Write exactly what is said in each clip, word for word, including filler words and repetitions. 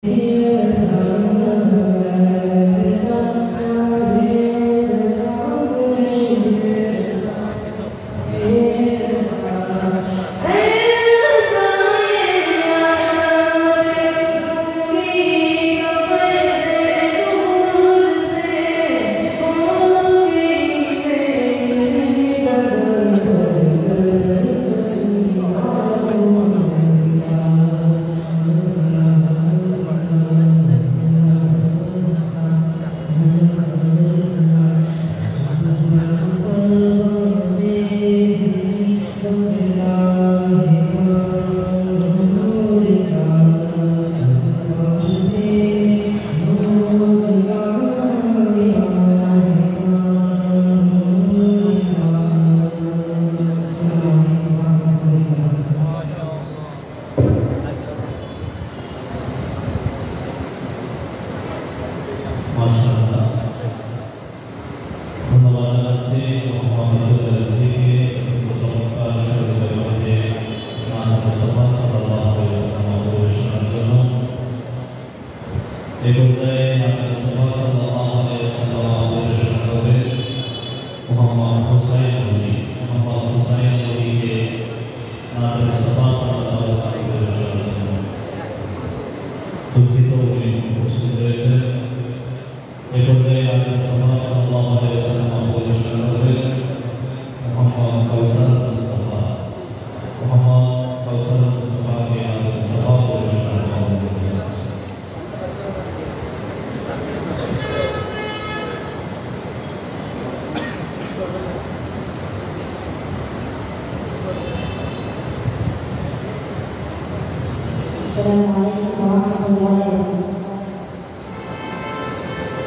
Assalamualaikum warahmatullahi wabarakatuh.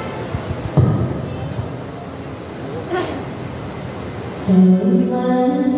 Jangan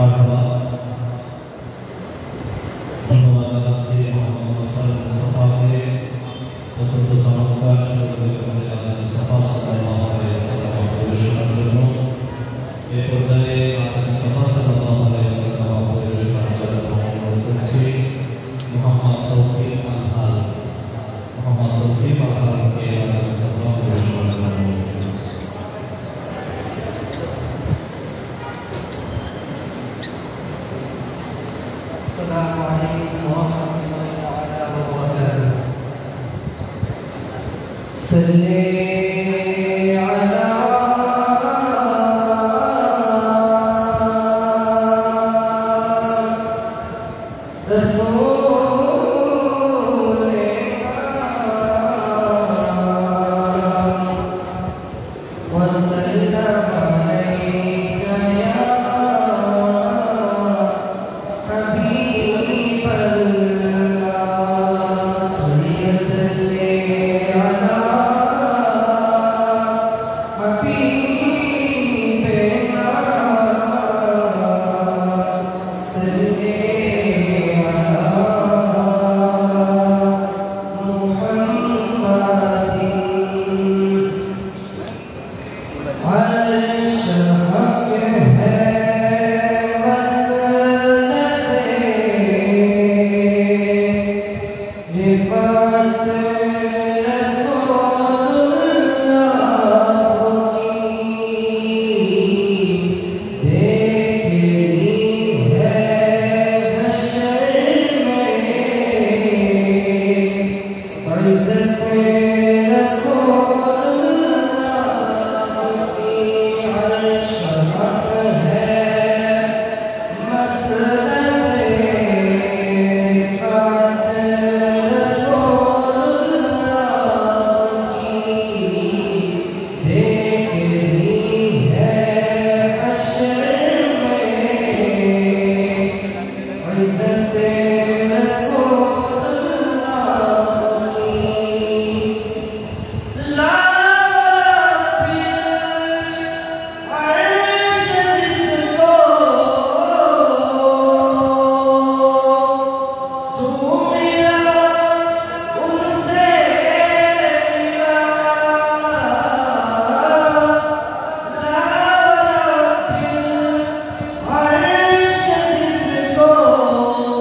Oh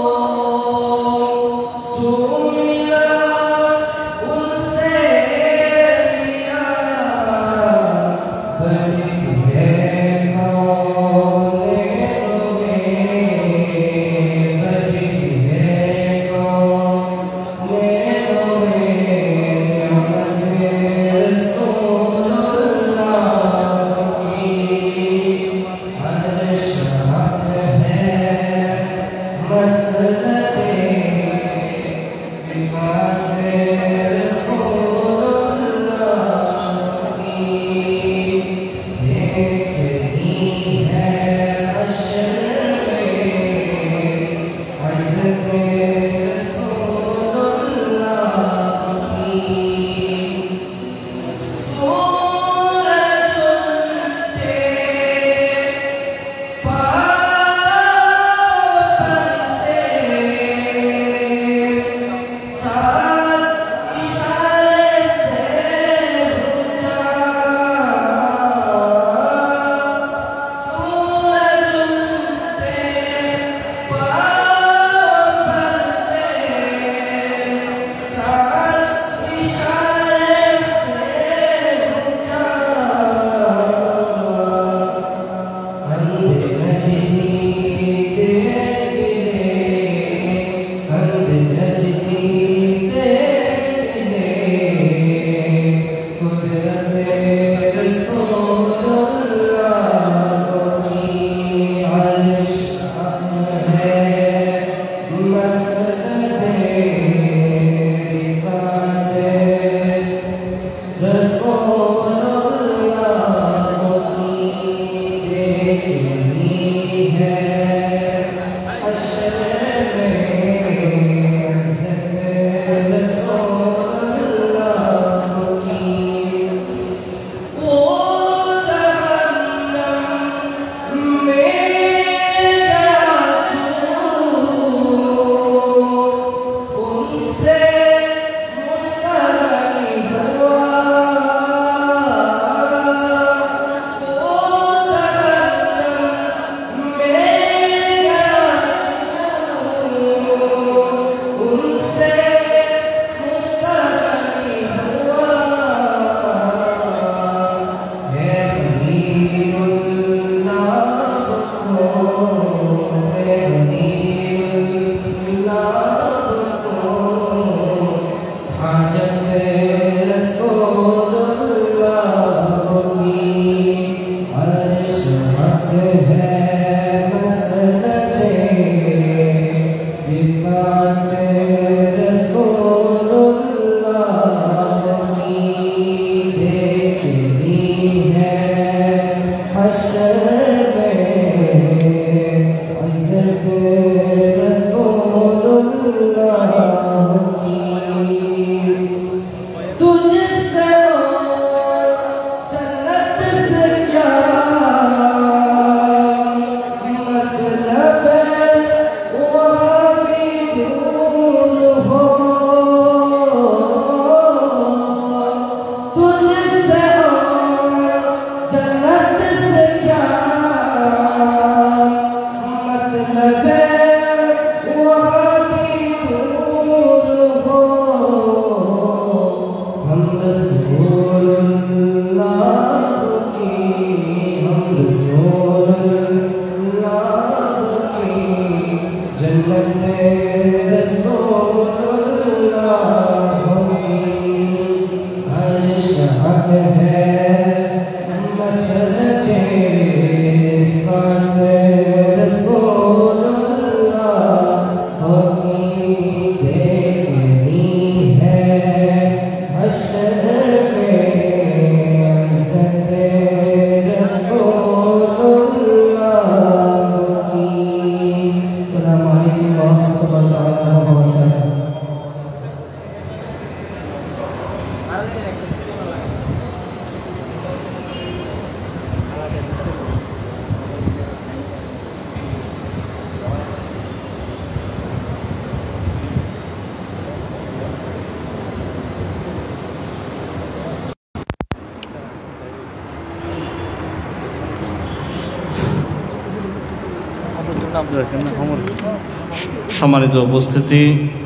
সম্মানিত উপস্থিতি,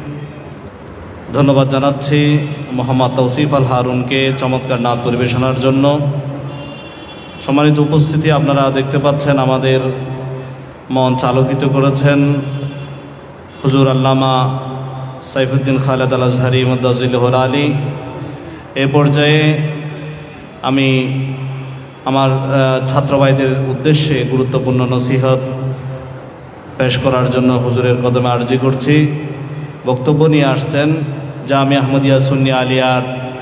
ধন্যবাদ জানাচ্ছি মোহাম্মদ তৌসিফ আল হারুনকে চমৎকার নাত পরিবেশনার জন্য। সম্মানিত উপস্থিতি, আপনারা দেখতে পাচ্ছেন আমাদের মঞ্চ আলোকিত করেছেন হুজুর আল্লামা সাইফুদ্দিন খালেদ আল আজহারি মুদাজ্জিলুল আলী। এ পর্যায়ে আমি আমার ছাত্রভাইদের উদ্দেশ্যে গুরুত্বপূর্ণ নসিহত পেশ করার জন্য হুজুরের কদমে আরজি করছি। বক্তব্য নিয়ে আসছেন জামিয়া আহমদিয়া সুন্নি আলিয়ার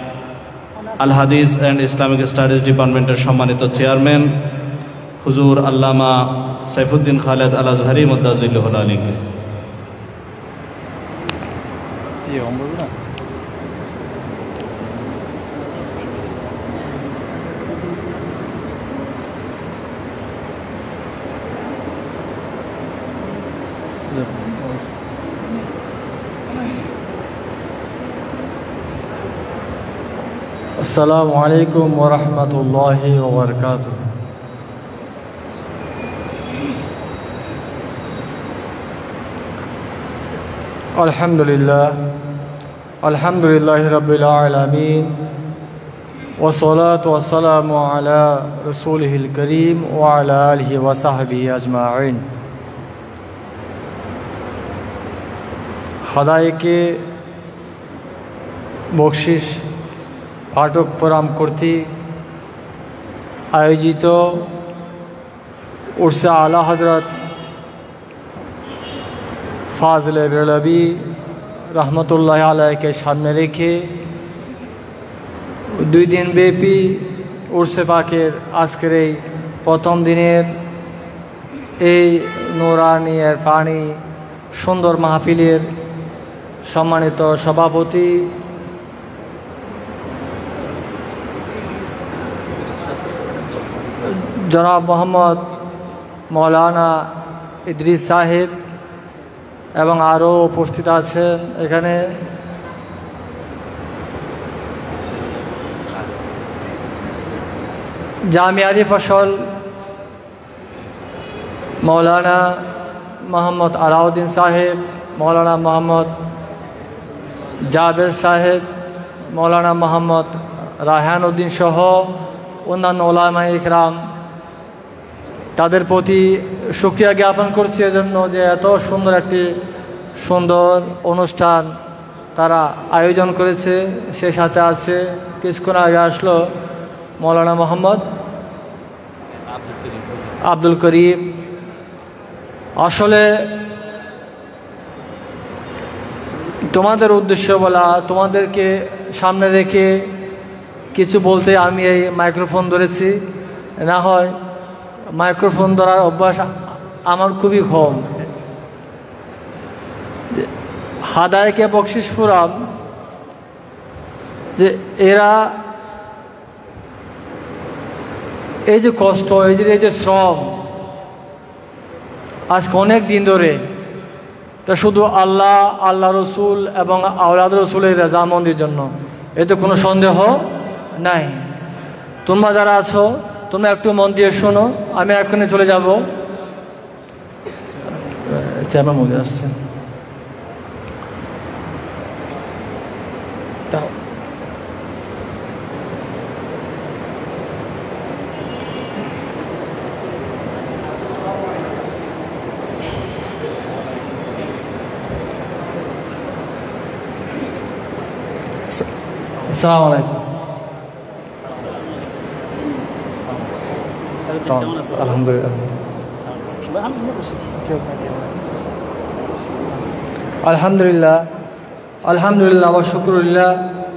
আল হাদিস অ্যান্ড ইসলামিক স্টাডিজ ডিপার্টমেন্টের সম্মানিত চেয়ারম্যান হুজুর আল্লামা সাইফুদ্দিন খালেদ আল আজহারি মুদাজ্জিলুল আলীকে। السلام علیکم ورحمۃ اللہ وبرکاتہ۔ الحمد للہ الحمد للہ رب العالمین والصلاة والسلام علی رسولہ الکریم وعلی آلہ وصحبہ اجمعین۔ خدائے کے বকশিশ ফাটক ফোরাম কর্তৃক আয়োজিত উরসে আলা হজরত ফাজলে বেরলভী রহমতুল্লাহ আলাইকে সামনে রেখে দুই দিন ব্যাপী উরসে পাকের আজকের এই প্রথম দিনের এই নুরানি এর পানি সুন্দর মাহফিলের সম্মানিত সভাপতি জনাব মোহাম্মদ মৌলানা ইদ্রিস সাহেব এবং আরও উপস্থিত আছেন এখানে জামিয়ারি ফসল মৌলানা মোহাম্মদ আলাউদ্দিন সাহেব, মৌলানা মোহাম্মদ জাবের সাহেব, মৌলানা মোহাম্মদ রায়হান উদ্দিন সহ অন্যান্য ওলামায়ে ইকরাম, তাদের প্রতি শুকরিয়া জ্ঞাপন করছি এজন্য যে এত সুন্দর একটি সুন্দর অনুষ্ঠান তারা আয়োজন করেছে। সে সাথে আছে কিছুক্ষণ আগে আসলো মৌলানা মোহাম্মদ আব্দুল করিম। আসলে তোমাদের উদ্দেশ্য বলা, তোমাদেরকে সামনে রেখে কিছু বলতে আমি এই মাইক্রোফোন ধরেছি, না হয় মাইক্রোফোন ধরার অভ্যাস আমার খুবই কম। হাদায়াকে বকশিশ ফোরাম যে এরা এই যে কষ্ট, এই যে এই যে শ্রম আজকে অনেক দিন ধরে, তা শুধু আল্লাহ, আল্লাহ রসুল এবং আওলাদ রসুলের রেজামন্দির জন্য, এতে কোনো সন্দেহ নাই। তোমরা যারা আছো তোমরা একটু মন দিয়ে শোনো, আমি এখনই চলে যাব। চেয়ারম্যান মধ্যে আসছেন, তাও আসসালামু আলাইকুম। আলহামদুলিল্লাহ আলহামদুলিল্লাহ আলহামদুলিল্লাহ ওয়া শুকরুলিল্লাহ।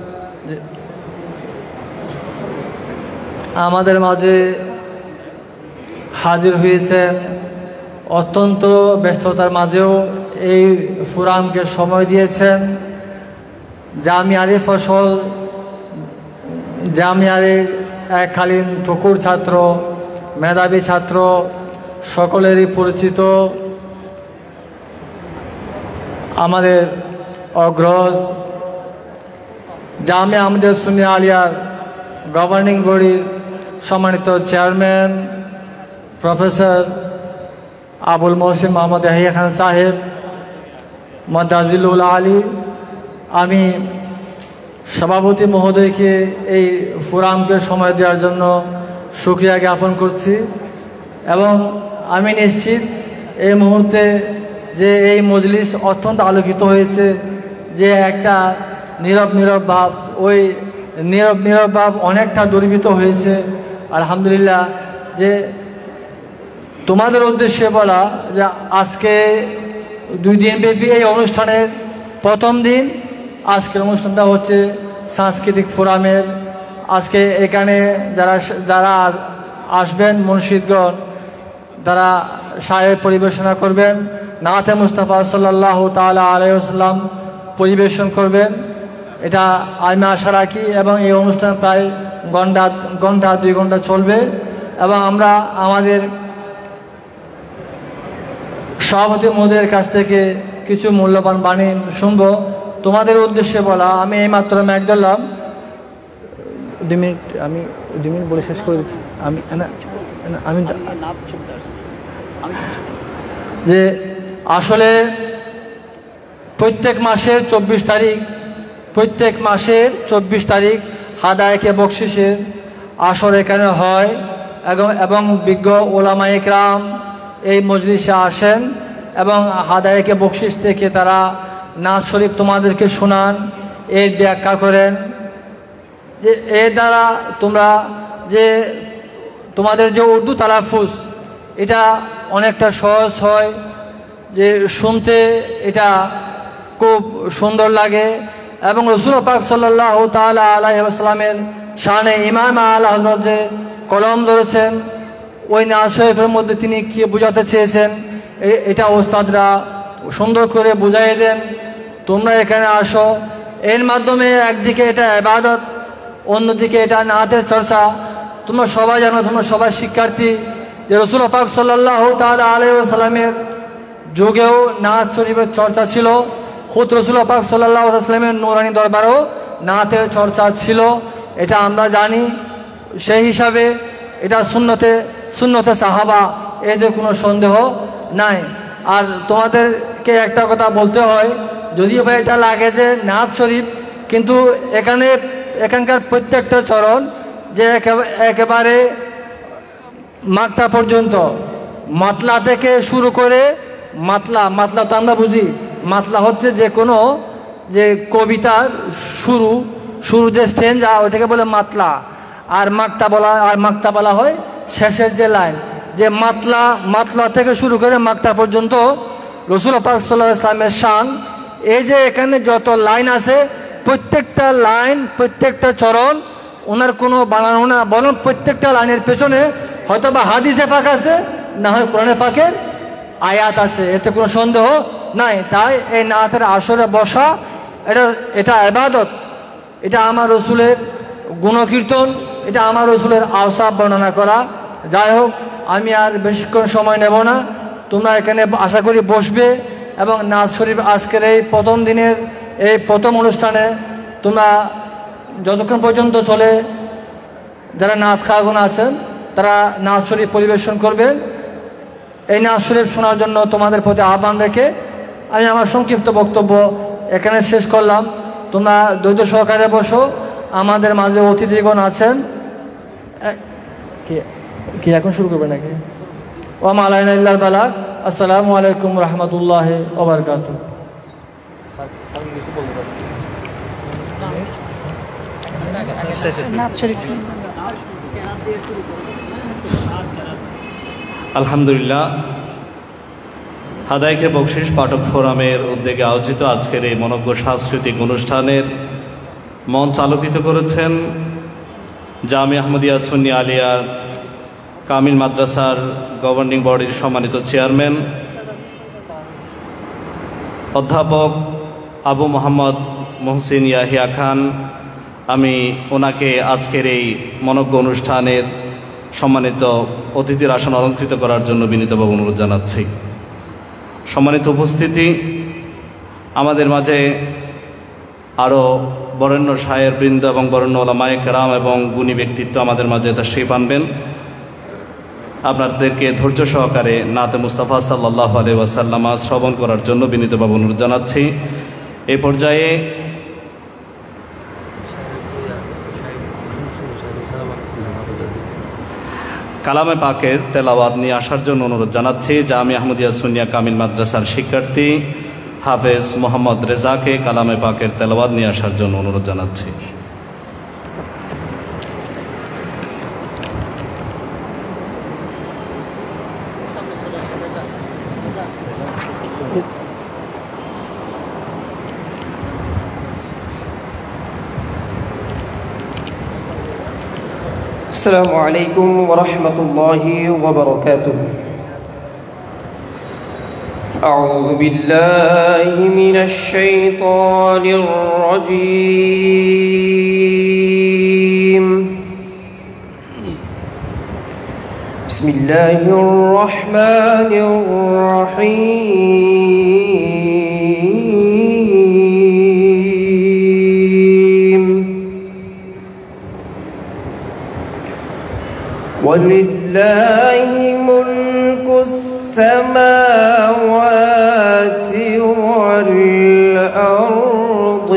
আমাদের মাঝে হাজির হয়েছেন, অত্যন্ত ব্যস্ততার মাঝেও এই ফোরামকে সময় দিয়েছেন। জামিয়ারে ফসল জামিয়ারের এককালীন ঠকুর ছাত্র, মেধাবী ছাত্র, সকলেরই পরিচিত আমাদের অগ্রজ জামিয়া আহমদিয়া সুন্নিয়া আলিয়ার গভর্নিং বডির সম্মানিত চেয়ারম্যান প্রফেসর আবুল মহসিন মোহাম্মদ ইয়াহিয়া খান সাহেব মাদাজিলুল আলী, আমি সভাপতি মহোদয়কে এই ফোরামকে সময় দেওয়ার জন্য শুকরিয়া জ্ঞাপন করছি এবং আমি নিশ্চিত এই মুহূর্তে যে এই মজলিস অত্যন্ত আলোকিত হয়েছে, যে একটা নীরব নীরব ভাব, ওই নীরব নীরব ভাব অনেকটা দূরীভূত হয়েছে। আলহামদুলিল্লাহ, যে তোমাদের উদ্দেশ্যে বলা যে আজকে দুই দিনব্যাপী এই অনুষ্ঠানের প্রথম দিন, আজকের অনুষ্ঠানটা হচ্ছে সাংস্কৃতিক ফোরামের। আজকে এখানে যারা যারা আসবেন মুন্সিদগণ, তারা শায়ের পরিবেশনা করবেন, নাতে মুস্তাফা সাল্লাল্লাহু তাআলা আলাইহি ওয়াসাল্লাম পরিবেশন করবেন, এটা আমি আশা রাখি। এবং এই অনুষ্ঠান প্রায় ঘন্টা ঘন্টা দুই ঘন্টা চলবে এবং আমরা আমাদের সভাপতি মহোদয়ের কাছ থেকে কিছু মূল্যবান বাণী শুনব। তোমাদের উদ্দেশ্যে বলা, আমি এইমাত্র ম্যাক ধরলাম, দুই মিনিট আমি দুই মিনিট বলে শেষ করে দিচ্ছি। আমি আমি যে আসলে প্রত্যেক মাসের চব্বিশ তারিখ প্রত্যেক মাসের চব্বিশ তারিখ হাদায়াকে বকশিসের আসর এখানে হয় এবং এবং বিজ্ঞ ওলামা ইকরাম এই মজলিসে আসেন এবং হাদায়াকে বকশিস থেকে তারা নাজ শরীফ তোমাদেরকে শোনান, এর ব্যাখ্যা করেন। যে এর দ্বারা তোমরা যে তোমাদের যে উর্দু তালাফুজ, এটা অনেকটা সহজ হয়, যে শুনতে এটা খুব সুন্দর লাগে। এবং রসুল পাক সাল্লাল্লাহু তাআলা আলাইহি ওয়াসাল্লামের শানে ইমাম আলা হযরত যে কলম ধরেছেন, ওই নাজ শরীফের মধ্যে তিনি কি বোঝাতে চেয়েছেন এটা ওস্তাদরা সুন্দর করে বুঝাই দেন। তোমরা এখানে আসো, এর মাধ্যমে একদিকে এটা ইবাদত, অন্যদিকে এটা নাতের চর্চা। তোমরা সবাই জানো, তোমরা সবাই শিক্ষার্থী, যে রসুল পাক সাল্লাল্লাহু তাআলা আলাইহি ওয়াসাল্লামের যুগেও নাত শরীফের চর্চা ছিল। খুদ রসুল পাক সাল্লাল্লাহু আলাইহি ওয়াসাল্লামের নূরানি দরবারেও নাতের চর্চা ছিল, এটা আমরা জানি। সেই হিসাবে এটা সুন্নতে সুন্নতে সাহাবা, এতে কোনো সন্দেহ নাই। আর তোমাদেরকে একটা কথা বলতে হয়, যদিও ভাই এটা লাগে যে নাত শরীফ, কিন্তু এখানে এখানকার প্রত্যেকটা চরণ যে একেবারে মাত্রা পর্যন্ত, মাতলা থেকে শুরু করে মাতলা মাতলা তো আমরা বুঝি, মাতলা হচ্ছে যে কোনো যে কবিতার শুরু শুরু যে স্টেঞ্জ, ওইটাকে বলে মাতলা। আর মাক্তা বলা আর মাক্তা বলা হয় শেষের যে লাইন, যে মাতলা মাতলা থেকে শুরু করে মাক্তা পর্যন্ত রসুল পাক সাল্লাল্লাহু আলাইহি ওয়াসাল্লামের শান। এই যে এখানে যত লাইন আছে, প্রত্যেকটা লাইন প্রত্যেকটা চরণ ওনার কোনো বানানো না, বরং প্রত্যেকটা লাইনের পেছনে হয়তো বা হাদিসে পাক আছে, না হয় কোরআনে পাকের আয়াত আছে, এতে কোনো সন্দেহ নাই। তাই এই নাতের আসরে বসা এটা এটা ইবাদত, এটা আমার রসুলের গুণকীর্তন, এটা আমার রসুলের আওসাফ বর্ণনা করা। যাই হোক, আমি আর বেশিক্ষণ সময় নেব না, তোমরা এখানে আশা করি বসবে এবং নাত শরীফ আজকের এই প্রথম দিনের এই প্রথম অনুষ্ঠানে তোমরা যতক্ষণ পর্যন্ত চলে যারা নাত খাগুন আছেন তারা নাত শরীফ পরিবেশন করবেন। এই নাত শরীফ শোনার জন্য তোমাদের প্রতি আহ্বান রেখে আমি আমার সংক্ষিপ্ত বক্তব্য এখানে শেষ করলাম। তোমরা ধৈর্য সহকারে বসো। আমাদের মাঝে অতিথিগণ আছেন, কি এখন শুরু করবে নাকি? ওয়া মা আলাইনা ইল্লাল বালাগ। আসসালামু আলাইকুম রহমতুল্লাহি ওয়া বারাকাতুহু। আলহামদুলিল্লাহ, হাদায়াকে বকশিশ পাঠক ফোরামের উদ্যোগে আয়োজিত আজকের এই মনোজ্ঞ সাংস্কৃতিক অনুষ্ঠানের মঞ্চ আলোকিত করেছেন জামিয়া আহমদিয়া সুন্নি আলিয়ার কামিল মাদ্রাসার গভর্নিং বডির সম্মানিত চেয়ারম্যান অধ্যাপক আবু মোহাম্মদ মহসিন ইয়াহিয়া খান। আমি ওনাকে আজকের এই মনোজ্ঞ অনুষ্ঠানের সম্মানিত অতিথির আসন অলঙ্কৃত করার জন্য বিনীতভাবে অনুরোধ জানাচ্ছি। সম্মানিত উপস্থিতি, আমাদের মাঝে আরও বরেণ্য শায়ের বৃন্দ এবং বরেণ্য ওলামায়ে কেরাম এবং গুণী ব্যক্তিত্ব আমাদের মাঝে তাশরীফ আনবেন। আপনাদেরকে ধৈর্য সহকারে নাতে মুস্তাফা সাল্লাল্লাহু আলাইহি ওয়াসাল্লাম শ্রবণ করার জন্য বিনীতভাবে অনুরোধ জানাচ্ছি। এই পর্যায়ে কালামে পাকের তেলাওয়াত নিয়ে আসার জন্য অনুরোধ জানাচ্ছি জামিয়া আহমদিয়া সুন্নিয়া কামিল মাদ্রাসার শিক্ষার্থী হাফেজ মোহাম্মদ রেজাকে কালামে পাকের তেলাওয়াত নিয়ে আসার জন্য অনুরোধ জানাচ্ছি। السلام عليكم ورحمة الله وبركاته. أعوذ بالله من الشيطان الرجيم. بسم الله الرحمن الرحيم. ولله ملك السماوات والأرض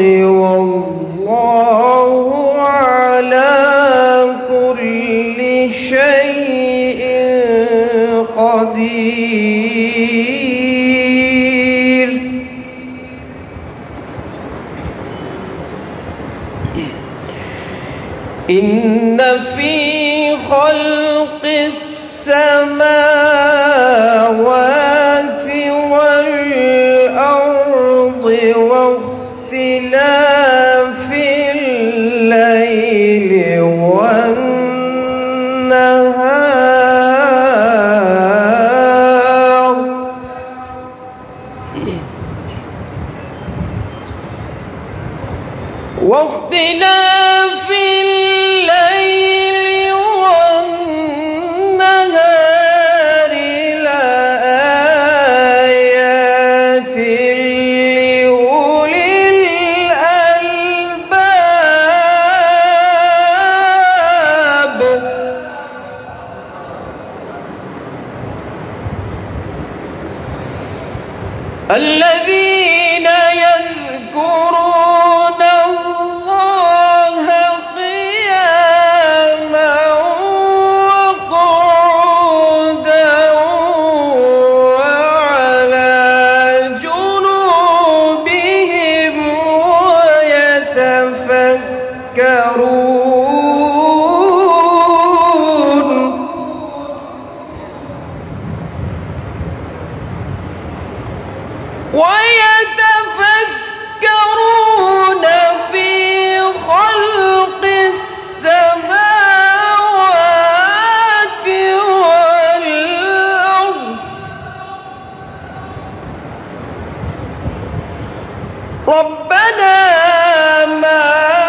والله على كل شيء قدير. إن في خلق السماوات والأرض واختلاف الليل والنهار واختلاف الذين يذكرون الله قياما وقعودا وعلى جنوبهم ويتفكرون ويتفكرون في خلق السماوات والأرض ربنا ما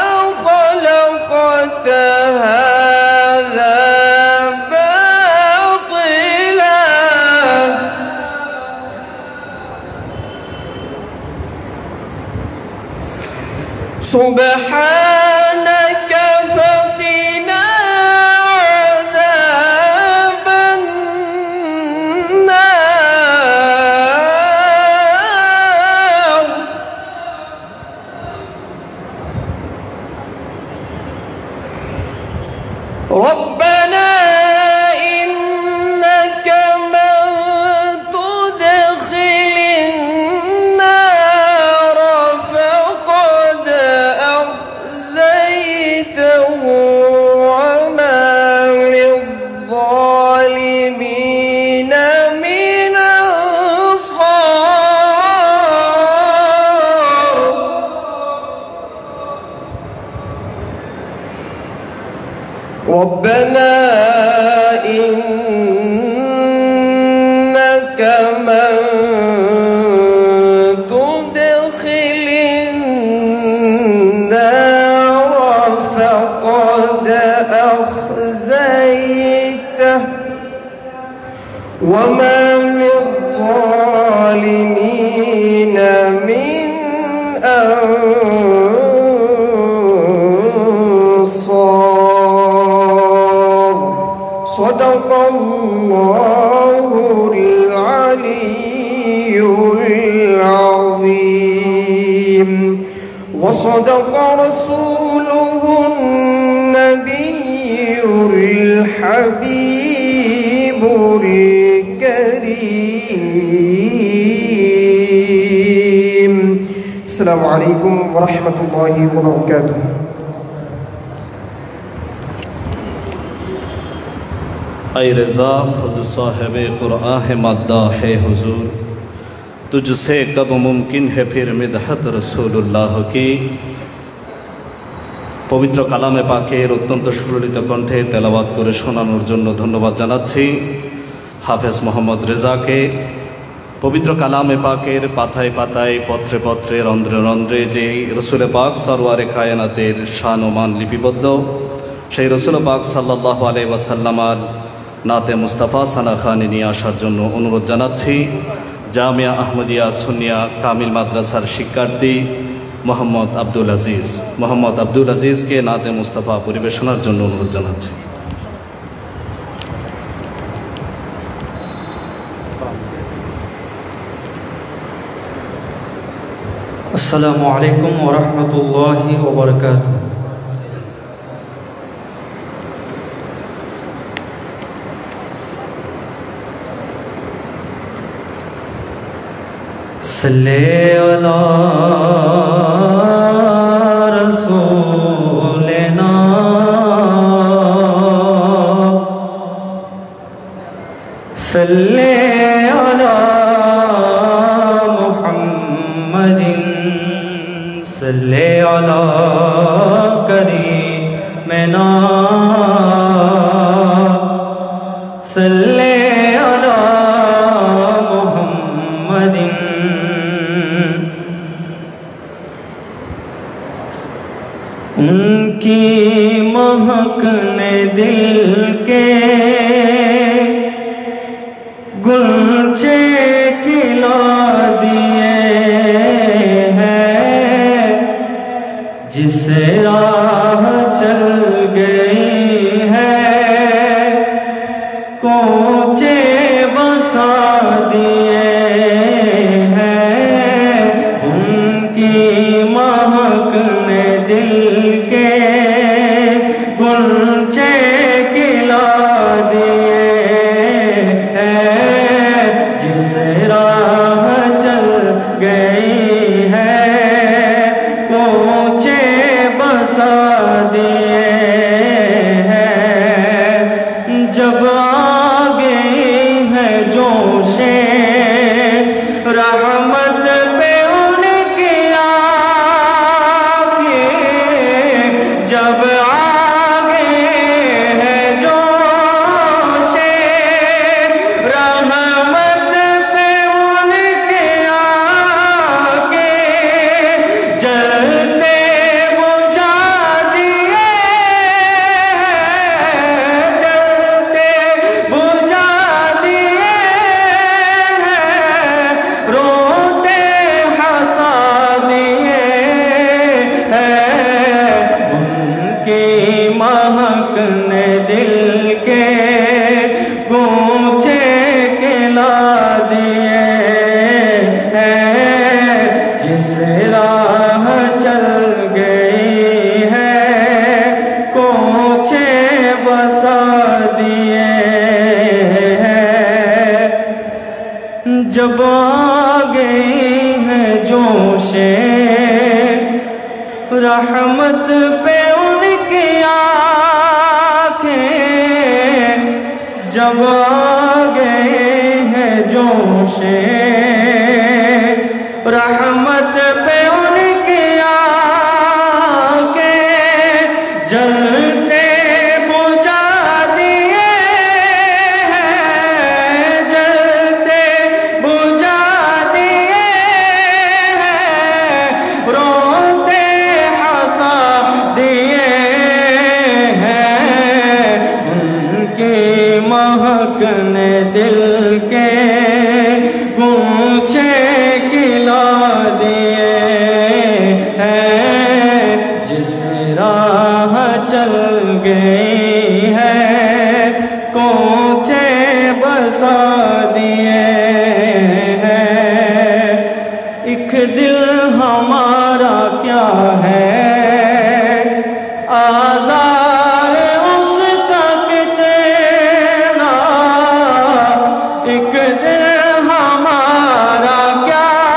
خلقت هذا باطلا سبحانك فقنا عذاب النار ربنا إنك من تدخل النار فقد أخزيته وما للظالمين من أنصار ربنا إنك من تدخل النار فقد أخزيته وما للظالمين من أنصار صدق الله العلي العظيم وصدق رسوله النبي الحبيب الكريم السلام عليكم ورحمة الله وبركاته اے رضا خود صاحب قرآن ہے مادہ ہے حضور، تجھ سے کب ممکن ہے پھر مدحت رسول اللہ کی। পবিত্র কালামে পাকের অত্যন্ত সুললিত কণ্ঠে তেলাওয়াত করে শোনানোর জন্য ধন্যবাদ জানাচ্ছি হাফেজ মোহাম্মদ রেজাকে। পবিত্র কালামে পাকের পাতায় পাতায় পত্রে পত্রে রন্ধ্রে রন্ধ্রে যে রসুল পাক সরওয়ারে কায়নাতের শান ও মান লিপিবদ্ধ, সেই রসুল পাক সাল্লাল্লাহু আলাইহি ওয়াসাল্লামার নাতে মুস্তাফা সানাখানি নিয়ে আসার জন্য অনুরোধ জানাচ্ছি। জামিয়া আহমদিয়া সুন্নিয়া কামিল মাদ্রাসার শিক্ষার্থী মোহাম্মদ আব্দুল আজিজ মোহাম্মদ আব্দুল আজিজকে নাতে মুস্তাফা পরিবেশনার জন্য অনুরোধ জানাচ্ছি। আসসালামু আলাইকুম ওয়া রাহমাতুল্লাহি ওয়া বারাকাতুহু। صلی علی رسولنا صلی علی محمد صلی علی کریمنا صلی علی محمد ان کی مہک نے دل کے گلچے کھلا دیے ہیں، جس راہ چل گئی ہے کوچے بسا دیے ہیں، ان کی مہک نے دل کے گلچے کھلا دیے راہ چل گئی ہے کوچے بسا دیے ہیں جب آ گئی ہے جوشے رحمت پہ ان کی آنکھیں جب آ گئے ہیں جوشے رحمت پہ ان کی آنکھیں جلتے بجھا دیے ہیں جلتے بجھا دیے ہیں روتے ہنسا دیے ہیں ان کی مہک نے دل کے گونچے راہ چل گئی ہے کوچے بسا دیے ہیں ایک دل ہمارا کیا ہے آزار اس کا کتنا ایک دل ہمارا کیا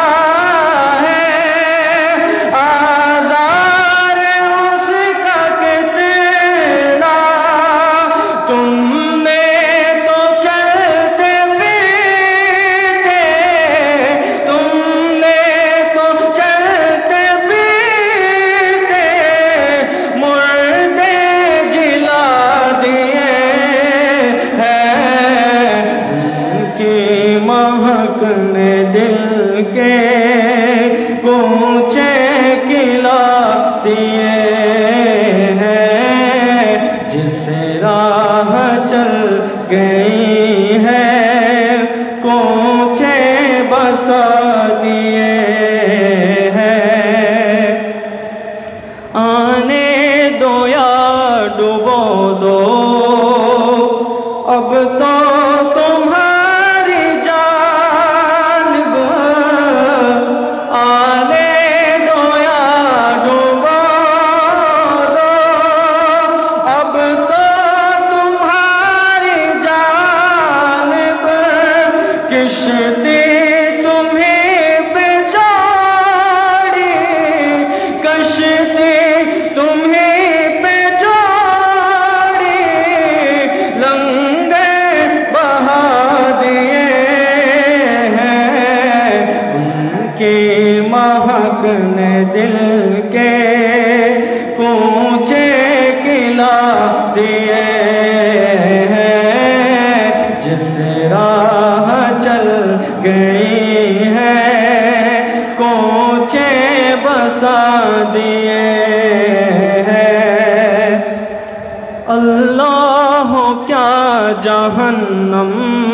مہک نے دل کے کوچے کھلا دیے ہیں جس راہ چل گئی ہے کوچے بسا دیے ہیں آنے دو یا ڈبو دو اب تو کشتی تمہیں بچاری کشتی تمہیں بچاری لنگر بہا دیے ہیں ان کی مہک نے دل کے کوچے کھلا دیے ہیں جس راہ چل گئی ہے کوچے بسا دیے ہیں اللہ کیا جہنم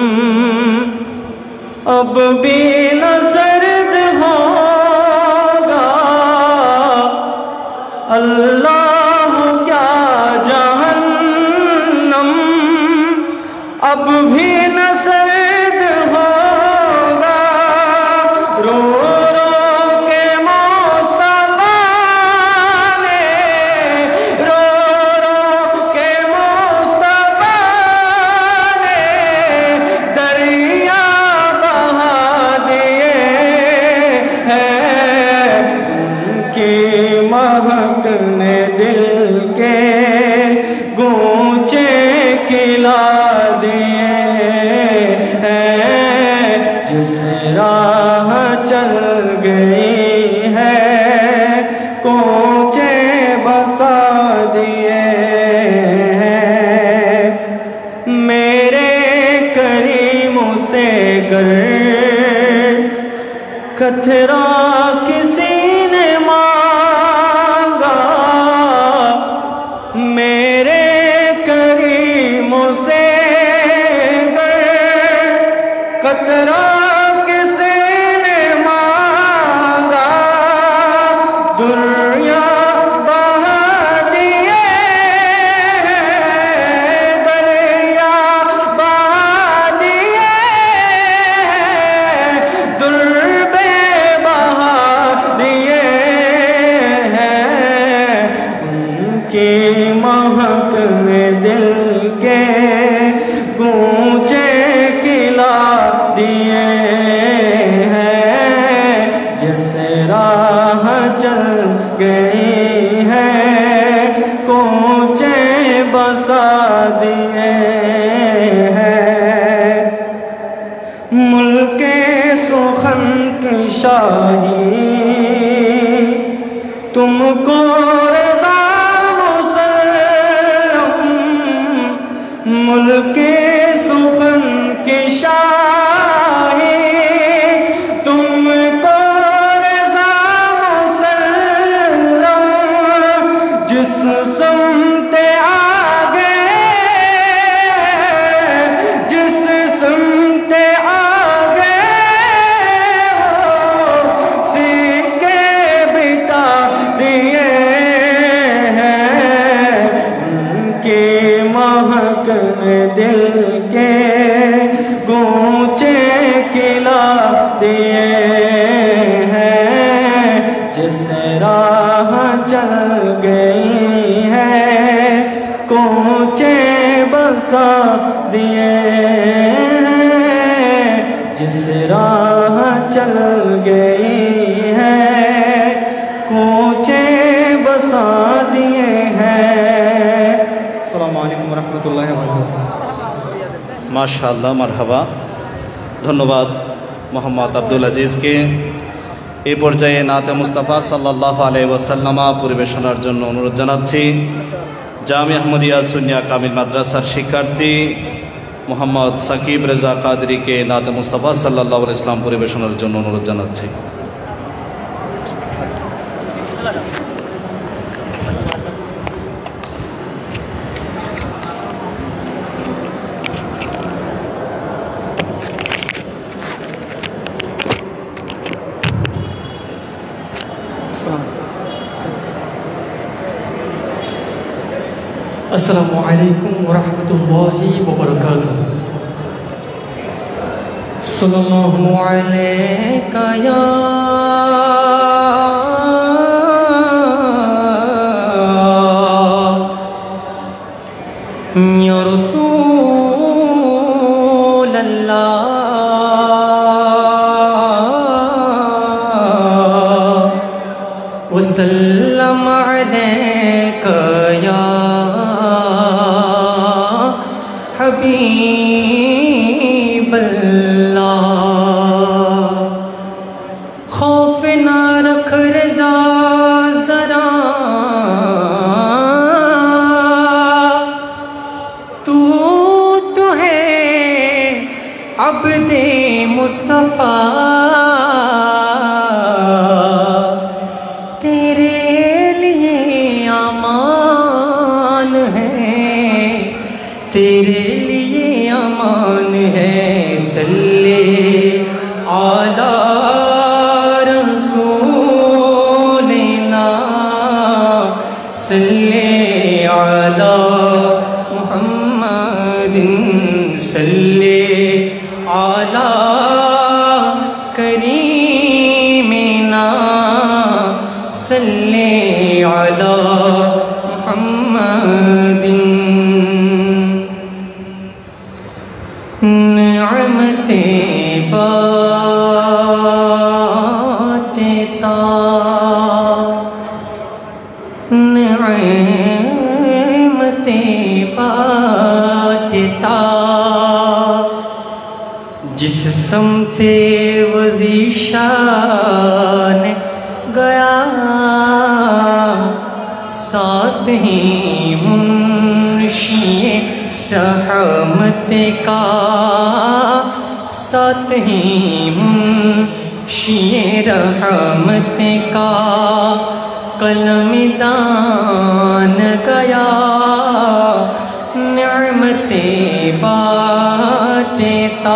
اب بھی نہ سرد ہوگا اللہ کیا جہنم اب بھی نہ سرد ہوگا رو رو کے مصطفیٰ نے رو رو کے مصطفیٰ نے دریا بہا دیے ہیں ان کی مہک نے دل کے گونچے کھلا دیے ہیں جس راہ چل گئی ہے کوچے بسا دیے ہیں میرے کریم سے گر کترا کسی نے مانگا میرے کریم سے قطرہ کسی نے مانگا دریا بہا دیے دریا بہا دیے در بے بہا دیے جس راہ چل گئی ہے کوچے بسا دیے ہیں ملک سخن کی شاہی تم کو رضا مسلم ملک سخن کی شاہی تم کو رضا مسلم جس سمت آگے جس سمت آگے سکے بٹا دیے ہیں ان کی مہک میں دل کے گونچے کھلا دیے ہیں جس راہ چل گئی ہے کوچے بسا دیے ہیں جس راہ چل گئی ہے کوچے بسا دیے ہیں۔ السلام علیکم ورحمۃ اللہ وبرکاتہ۔ মাশাআল্লাহ, মারহাবা। ধন্যবাদ মোহাম্মদ আব্দুল আজিজকে। এই পর্যায়ে নাতে মুস্তাফা সাল্লাল্লাহু আলাইহি ওয়াসাল্লামা পরিবেশনার জন্য অনুরোধ জানাচ্ছি জামি আহমদিয়া সুন্নিয়া কামিল মাদ্রাসার শিক্ষার্থী মোহাম্মদ সাকিব রেজা কাদরিকে নাতে মুস্তাফা সাল্লাল্লাহু আলাইহি ওয়াসাল্লাম পরিবেশনার জন্য অনুরোধ জানাচ্ছি। السلام علیکم ورحمۃ اللہ وبرکاتہ۔ صلی اللہ علیہ یا یا رسول اللہ وسلم علیک یا حبیب اللہ۔ خوف نہ رکھ رضا ذرا تو تو ہے عبد مصطفیٰ تیرے لیے امان ہے تیرے لیے امان ہے۔ صلی علی رسولنا صلی علی محمد صلی علی کریمنا صلی علی محمد۔ نعمتیں بانٹتا نعمتیں بانٹتا جس سمت وذیشان گیا ساتھ ہی منشی رحمت کا ساتھ ہی منشی رحمت کا قلم دان گیا نعمتیں بانٹتا۔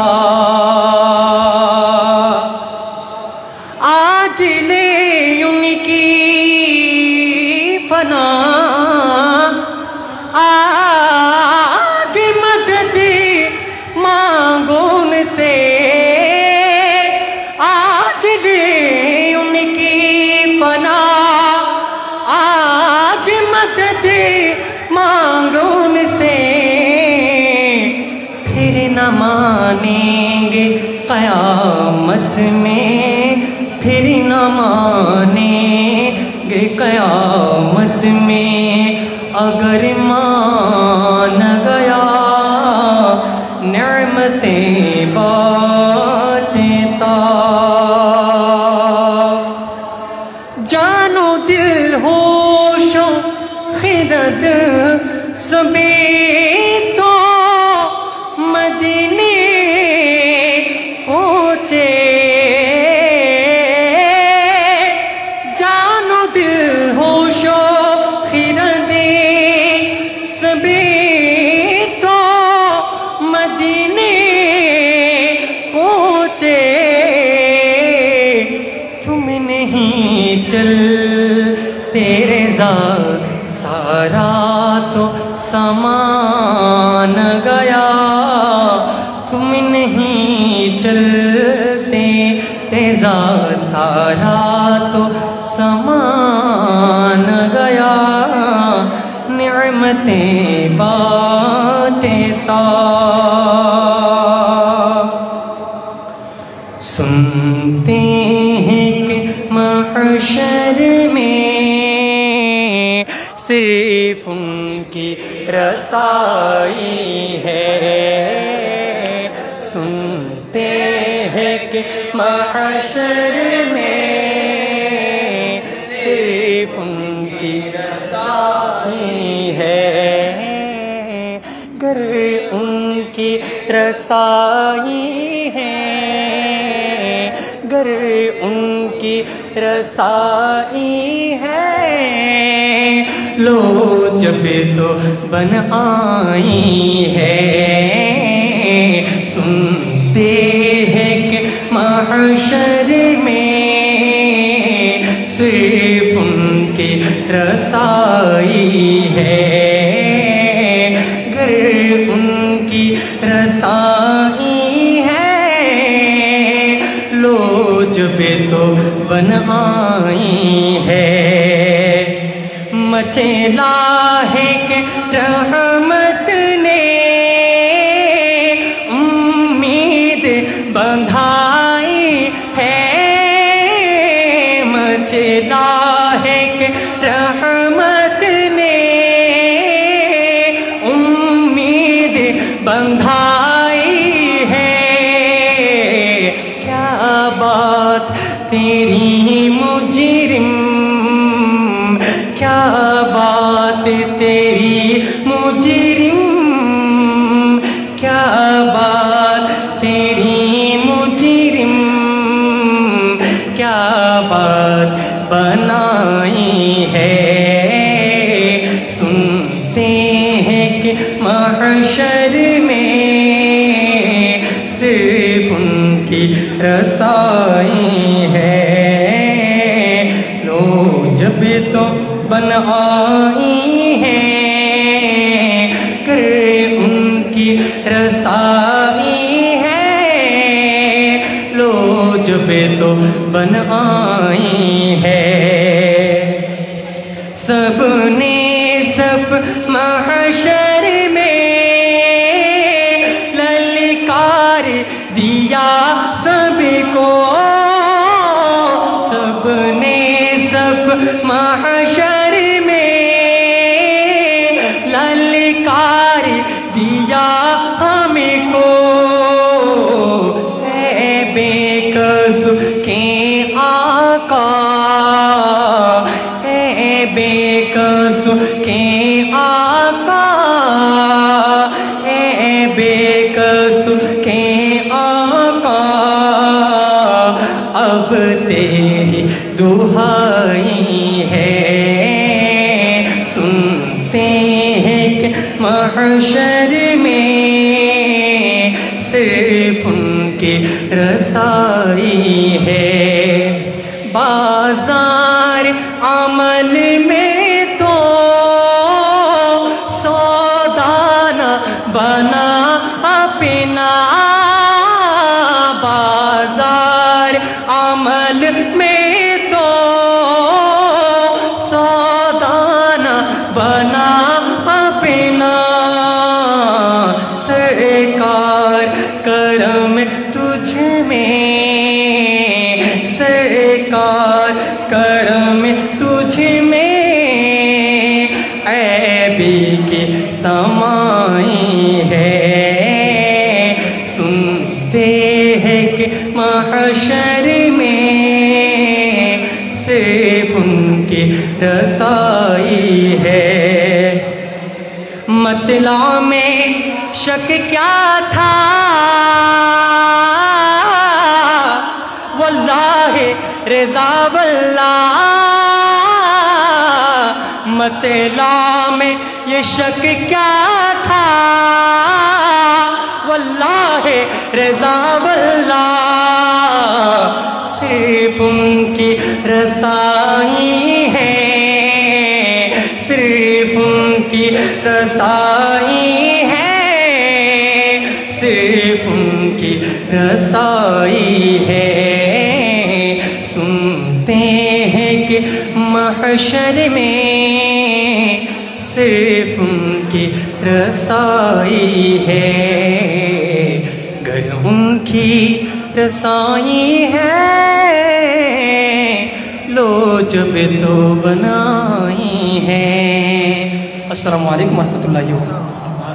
آج لے ان کی فنا آج مدد مانگو ان سے آج لے ان کی فنا آج مدد مانگو ان سے پھر نہ مانیں گے قیامت میں پھر نہ مانیں گے قیامت میں اگر مان گیا نعمتیں بانٹتا جانو دل ہوش و خرد سبھی تو مدینے پہنچے جانو دل ہوش و خرد سبھی تو مدینے پہنچے تم نہیں چل تیرے زار سارا تو سامان گیا تم نہیں چلتے تیزا سارا تو سامان گیا نعمتیں بانٹتا سنتے ہیں کہ محشر میں صرف ان کی رسائی ہے سنتے ہیں کہ محشر میں صرف ان کی رسائی ہے گر ان کی رسائی ہے گر ان کی رسائی ہے لو جب تو بن آئی ہے سنتے ہیں کہ محشر میں صرف ان کی رسائی ہے گر ان کی رسائی ہے لو جب تو بن آئی ہے مچلا ہے کہ رحمت نے امید بندھائی ہے مچلا ہے کہ رحمت نے امید بندھائی ہے کیا بات تیری مجرم کیا بات تیری مجرم کیا بات تیری مجرم کیا بات بنائی ہے سنتے ہیں کہ محشر میں صرف ان کی رسائی ہے لو جب تو بن آئی ہے کر ان کی رسائی ہے لو جب تو بن آئی ہے سب نے سب محشر میں للکار دیا سب کو سب نے سب محشر میں للکار دیا ہمیں کو اے بے کس کے آقا اے بے کس کے آقا اے بے کس کے آقا اب تیری دہائی ہے سنتے ہیں کہ محشر میں صرف ان کی رسائی ہے بازار عمل میں تو سودانہ بنا اپنا بازار عمل میں تو سودانہ بنا اپنا سرکار کرم تجھ میں سرکار करम तुझ में ऐबी की समाई है। सुनते हैं कि महशर में सिर्फ उनकी रसाई है। मतला में शक क्या था, वल्लाहि रज़ा वल्लाह। मतला में ये शक क्या था, वल्लाहि रज़ा वल्लाह। सिर्फ उनकी रसाई है, सिर्फ उनकी रसाई है, सिर्फ उनकी रसाई है। सुनते हैं कि महशर में सिर्फ उनकी रसाई है। गर उनकी रसाई है, लो जब तो बनाई है। अस्सलामु अलैकुम रहमतुल्लाहि व बरकातहू।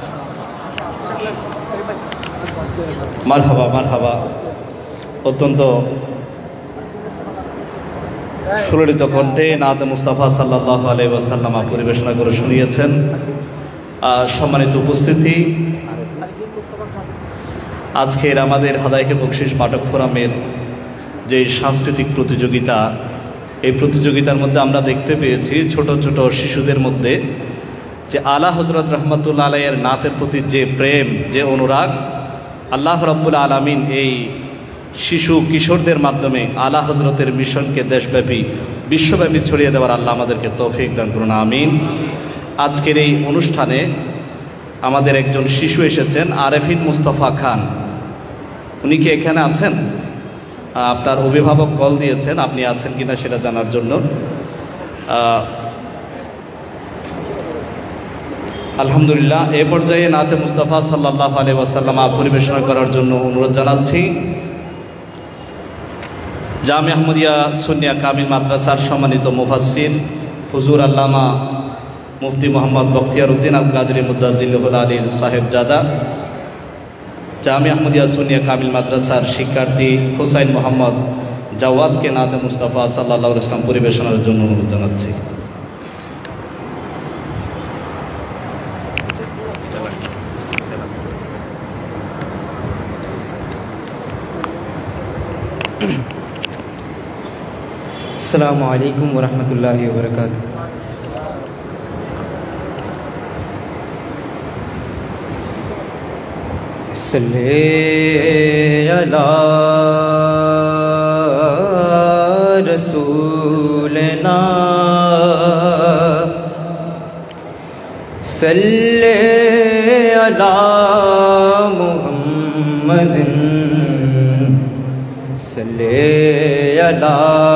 মারহাবা মারহাবা। অত্যন্ত সুললিত কণ্ঠে নাত মুস্তাফা সাল্লাল্লাহু আলাইহি ওয়াসাল্লাম পরিবেশনা করে শুনিয়েছেন। সম্মানিত উপস্থিতি, আজকের আমাদের হাদায়ায়ে বকশিশ পাঠক ফোরামের যে সাংস্কৃতিক প্রতিযোগিতা, এই প্রতিযোগিতার মধ্যে আমরা দেখতে পেয়েছি ছোট ছোট শিশুদের মধ্যে যে আলা হযরত রাহমাতুল্লাহ আলাইহির নাতের প্রতি যে প্রেম, যে অনুরাগ, আল্লাহ রাব্বুল আলামিন এই শিশু কিশোরদের মাধ্যমে আলা হযরতের মিশনকে দেশব্যাপী বিশ্বব্যাপী ছড়িয়ে দেওয়ার আল্লাহ আমাদেরকে তৌফিক দান করুন, আমিন। আজকের এই অনুষ্ঠানে আমাদের একজন শিশু এসেছেন, আরেফিন মুস্তাফা খান। উনি কি এখানে আছেন? আপনার অভিভাবক কল দিয়েছেন, আপনি আছেন কিনা সেটা জানার জন্য। আলহামদুলিল্লাহ, এ পর্যায়ে নাতে মুস্তাফা সাল্লাল্লাহু আলাইহি ওয়াসাল্লাম পরিবেশনা করার জন্য অনুরোধ জানাচ্ছি জামিয়া আহমদিয়া সুন্নিয়া কামিল মাদ্রাসার সম্মানিত মুফাসসির হুজুর আল্লামা মুফতি মোহাম্মদ বখতিয়ার উদ্দিন আল কাদরি মুদ্দাজিল্লাহুল আলীর সাহেবজাদা, জামিয়া আহমদিয়া সুন্নিয়া কামিল মাদ্রাসার শিক্ষার্থী হুসাইন মোহাম্মদ জাওয়াদকে নাতে মুস্তাফা সাল্লাল্লাহু আলাইহি ওয়াসাল্লাম পরিবেশনার জন্য অনুরোধ জানাচ্ছি। अस्सलामु अलैकुम वरहमतुल्लाहि वबरकातुहू। सल्ले अला रसूलना, सल्ले अला मुहम्मदिन, सल्ले अला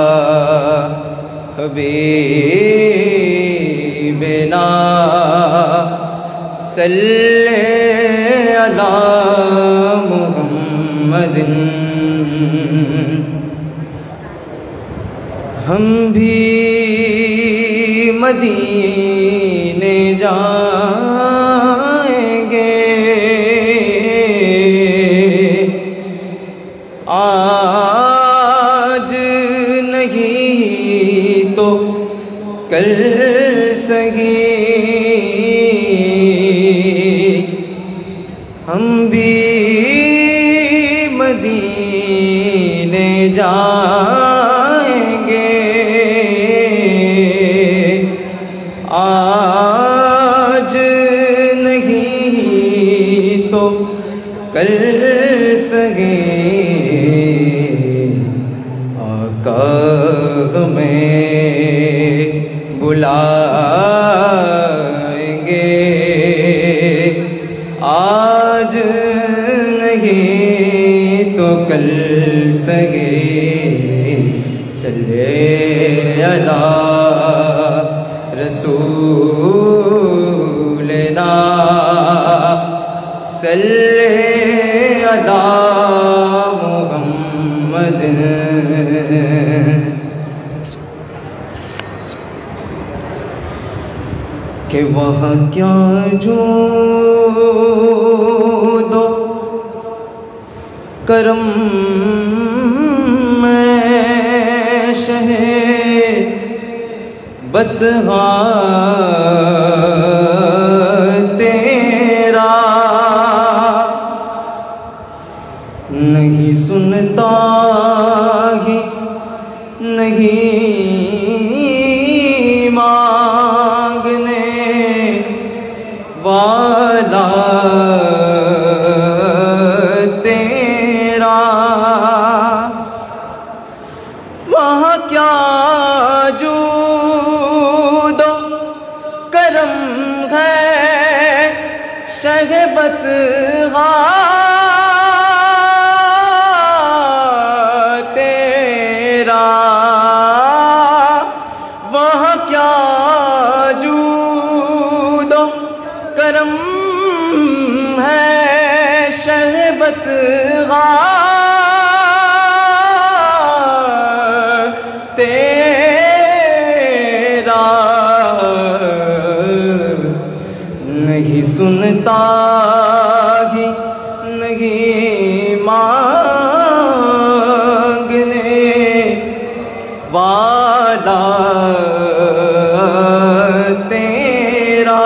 हबीबिना, सल्ले अला मुहम्मदिन। हम भी मदीने जाएंगे, आज नहीं तो कल सही हम भी मदीने जाएंगे, आज नहीं तो कल सही आका हमें बुलाएंगे, आज नहीं तो कल सही। सल्ले अला रसूलना, सल्ले अला मुहम्मद। کہ وہاں کیا جود و کرم میں شہ بطحا تیرا نہیں سنتا ہی نہیں مانگنے والا تیرا وہاں کیا جود و کرم ہے شہبت تیرا وہاں کیا جود و کرم ہے شہبت تیرا نہیں سنتا ہی نہیں مانگنے والا تیرا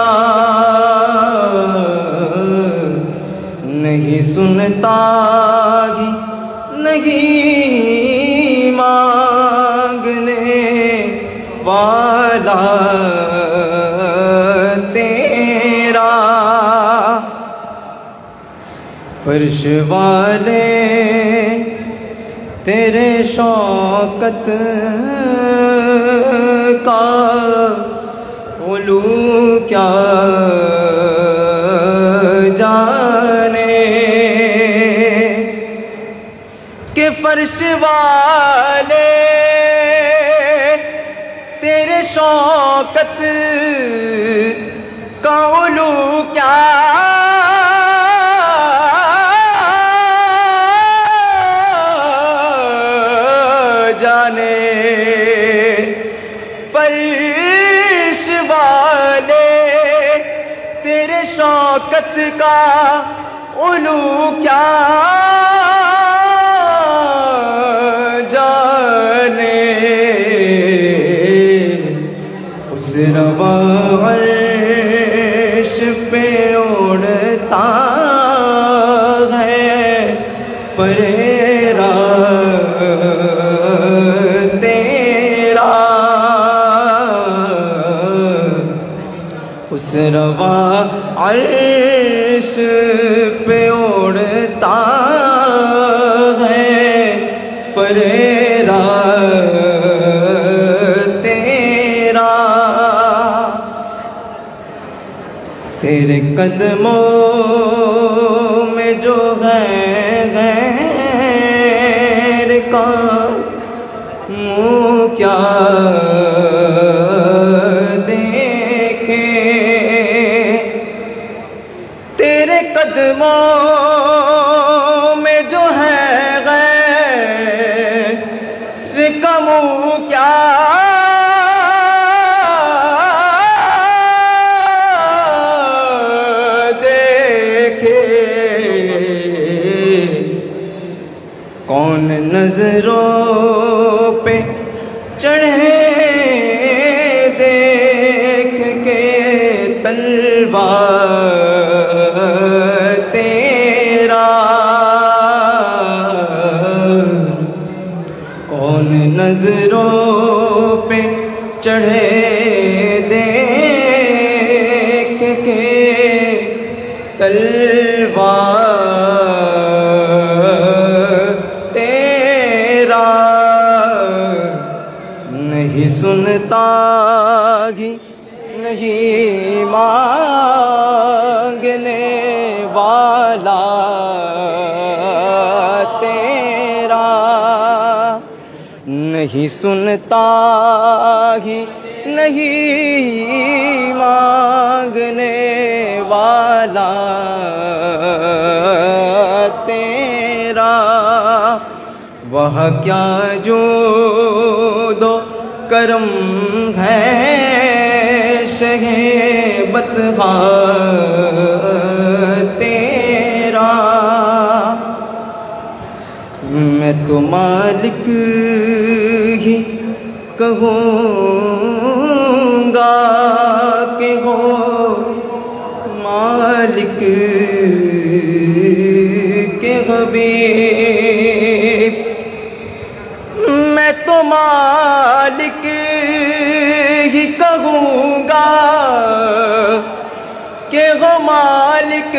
نہیں سنتا ہی نہیں مانگنے والا تیرا فرش والے تیرے شوکت کا علو کیا جانے کہ فرش والے تیرے شوکت کا علو کیا جانے فرش والے تیرے شوکت کا علو کیا جانے اس روا عرش پہ اڑتا ہے پریرا تیرا اس روا عرش پہ اڑتا ہے پریرا تیرا تیرے قدموں میں جو ہے غیر کا منہ کیا دیکھے تیرے قدموں میں جو ہے غیر کا منہ کیا کون نظروں پہ چڑھے دیکھ کے تلوار تیرا کون نظروں پہ چڑھے دیکھ کے تلوار نہیں سنتا ہی نہیں مانگنے والا تیرا نہیں سنتا ہی نہیں مانگنے والا تیرا وہ کیا جود و کرم ہے شہ بطحا تیرا میں تو مالک ہی کہوں گا کہ ہو مالک کے حبیب میں تو مالک ہی کہوں گا کہ ہو مالک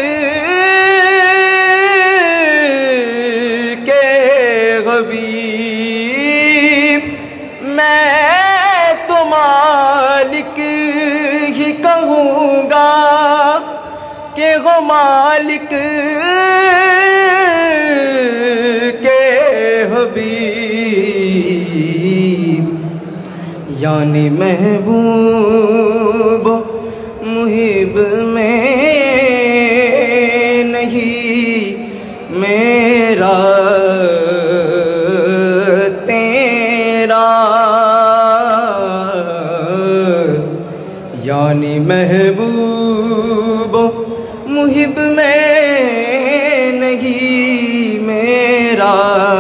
کے حبیب میں تو مالک ہی کہوں گا کہ ہو مالک کے حبیب یعنی محبوب محب میں نہیں میرا تیرا یعنی محبوب محب میں نہیں میرا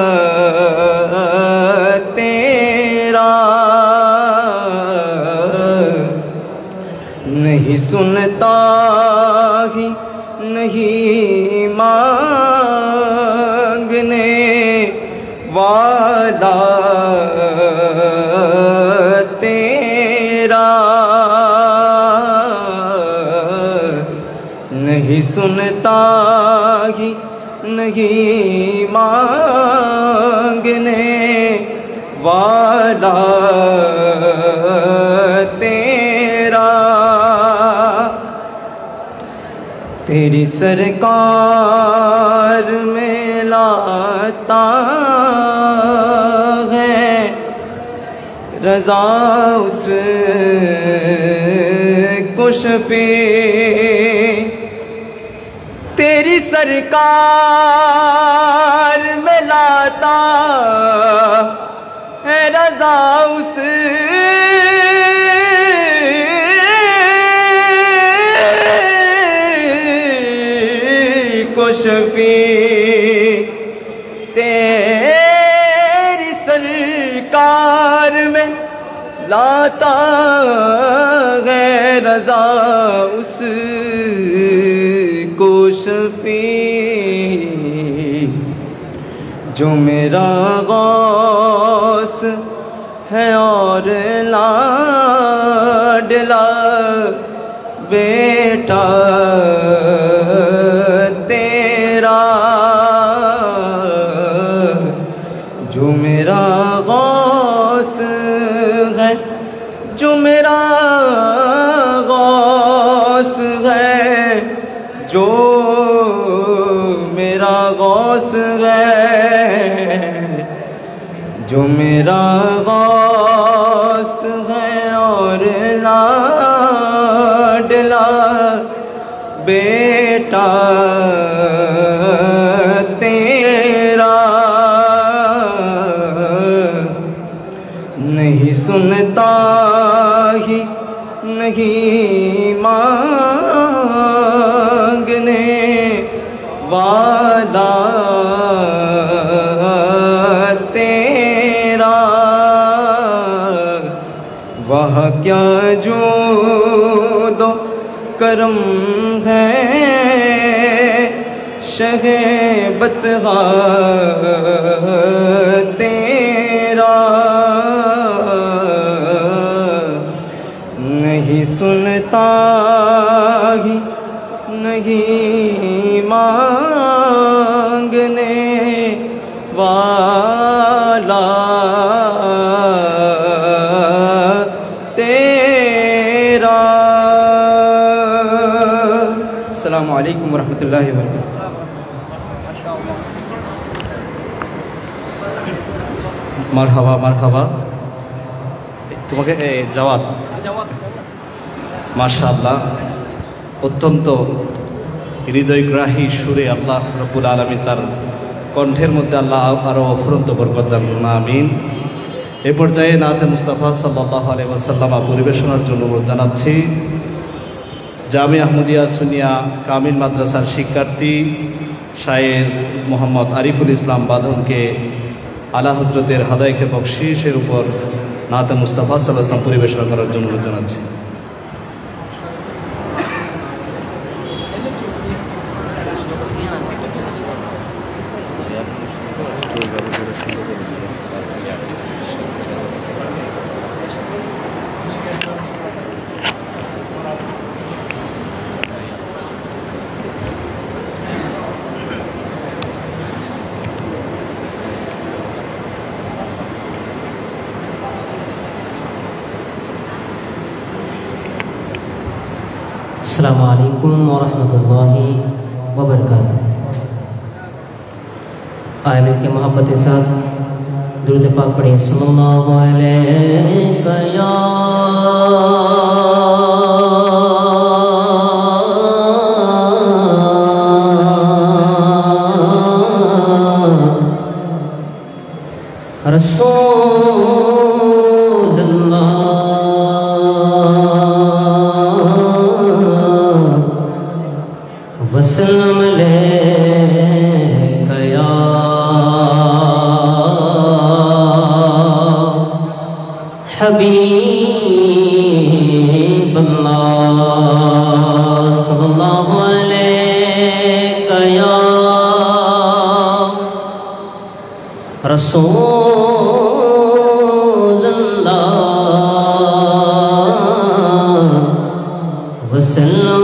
تیرا نہیں سنتا ہی نہیں مانگنے والا تیرا نہیں سنتا ہی نہیں مانگنے والا تیرا تیری سرکار میں لاتا ہے رضا اس کو شفیع تیری سرکار میں لاتا ہے رضا اس کو شفیع تیری سرکار میں لاتا ہے رضا اس کو شفیع جو میرا غوث ہے اور لاڈلا بیٹا تیرا جو میرا غوث ہے جو میرا غوث ہے جو میرا غوث ہے جو میرا غوث ہے اور لاڈلا بیٹا تیرا نہیں سنتا ہی نہیں مانگنے والا تیرا وہ کیا جود و کرم ہے شہ بطحا تیرا نہیں سنتا ہی نہیں مانگنے والا تیرا السلام علیکم ورحمۃ اللہ وبرکاتہ মারহাবা মারহাবা তোমাকে জাওয়াত মাশাআল্লাহ অত্যন্ত হৃদয়গ্রাহী সুরে আল্লাহ রব্বুল আলামিন তার কণ্ঠের মধ্যে আল্লাহ আরো অফুরন্ত বরকত দান করুন আমিন এ পর্যায়ে নাতে মুস্তাফা সাল্লাল্লাহু আলাইহি ওয়াসাল্লাম পরিবেশনার জন্য অনুরোধ জানাচ্ছি জামি আহমদিয়া সুনিয়া কামিল মাদ্রাসার শিক্ষার্থী শায়ের মোহাম্মদ আরিফুল ইসলাম বাঁধনকে আলা হজরতের হাদায়েকে বকশিশের উপর নাতে মুস্তাফা সাল্লাল্লাহু আলাইহি ওয়াসাল্লাম পরিবেশনা করার জন্য অনুরোধ জানাচ্ছি। अस्सलामु अलैकुम वरहमतुल्लाहि वबरकातुह। आए मिल के मोहब्बत के साथ दुरूद पाक पढ़ें सल्लल्लाहु अलैका या रसूलल्लाह वसल्लम अलैका या हबीबल्लाह सल्लल्लाहु अलैका या रसूलल्लाह वसल्लम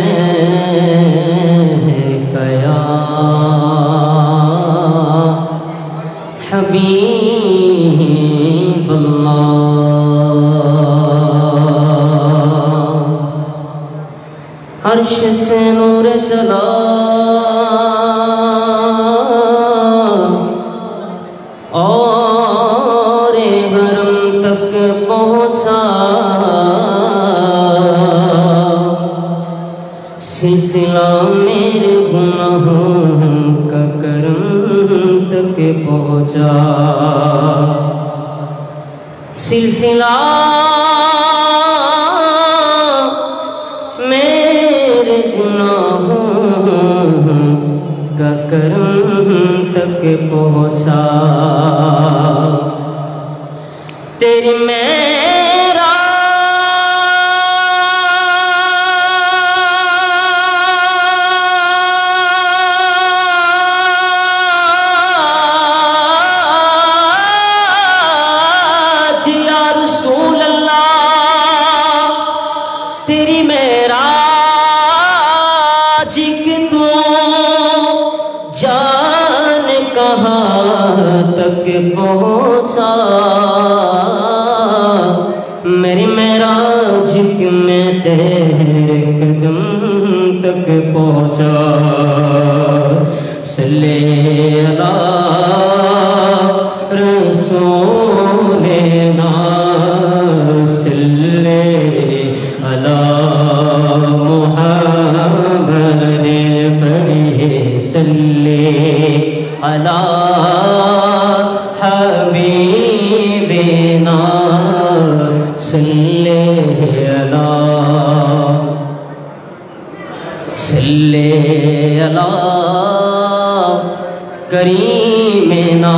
अलैका या हबीबल्लाह। अर्श से नूर चला और हरम तक पहुँचा, सिलसिला मेरे गुनाहों का करम तक पहुँचा, सिलसिला मेरे गुनाहों का करम तक पहुँचा। तेरी मेरा या रसूल अल्लाह, तेरी मेरा तू जान कहाँ तक पहुँचा, मेरी मेराज में तेरे कदम तक पहुँचा। सल्ले अला रसूलिना सल्ले अला मुहम्मद पढ़े सल्ले अला हबीबिना सल्ले अला सल्ले अला करीमिना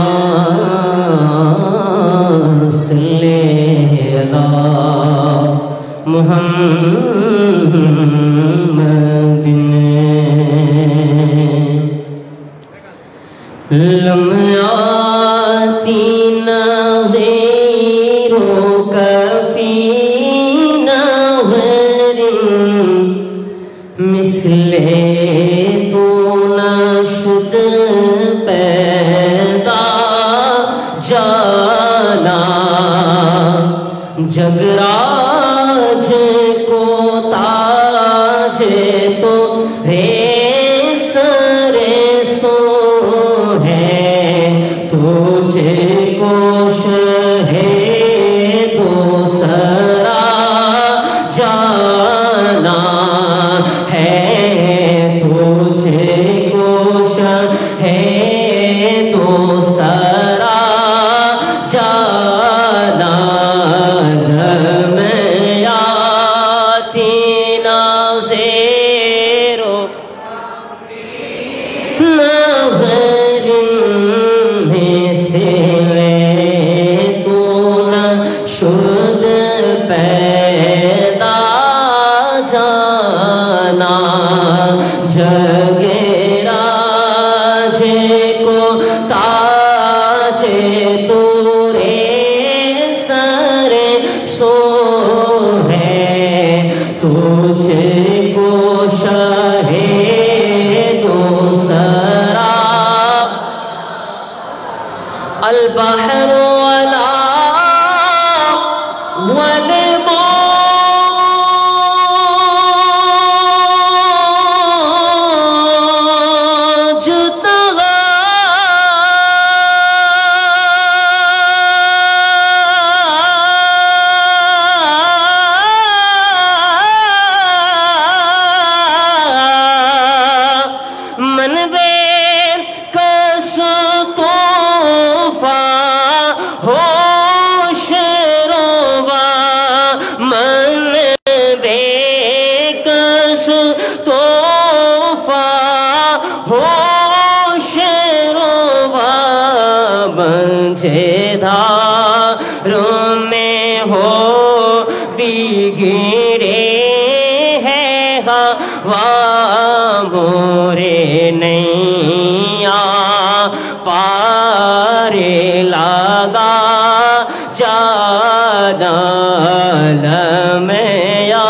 सल्ले अला मुहम्मदिन। लम्याती नज़ीरों का फी नज़रिन मिसले तो नशुद पैदा जाना, जगराज को ताजे तो रे सरे सो है, तुझे को शहे तो सरा जाना है, तुझे को शहे तो सरा जाना شد پیدا جانا جگیرا جے کو تاجے تورے سر سو ہے تجھے کو شاہ دوسرا البحر ولا دھاروں میں ہو بگڑے ہیں ہوا مورے نیا پارے لگا جانا لمیا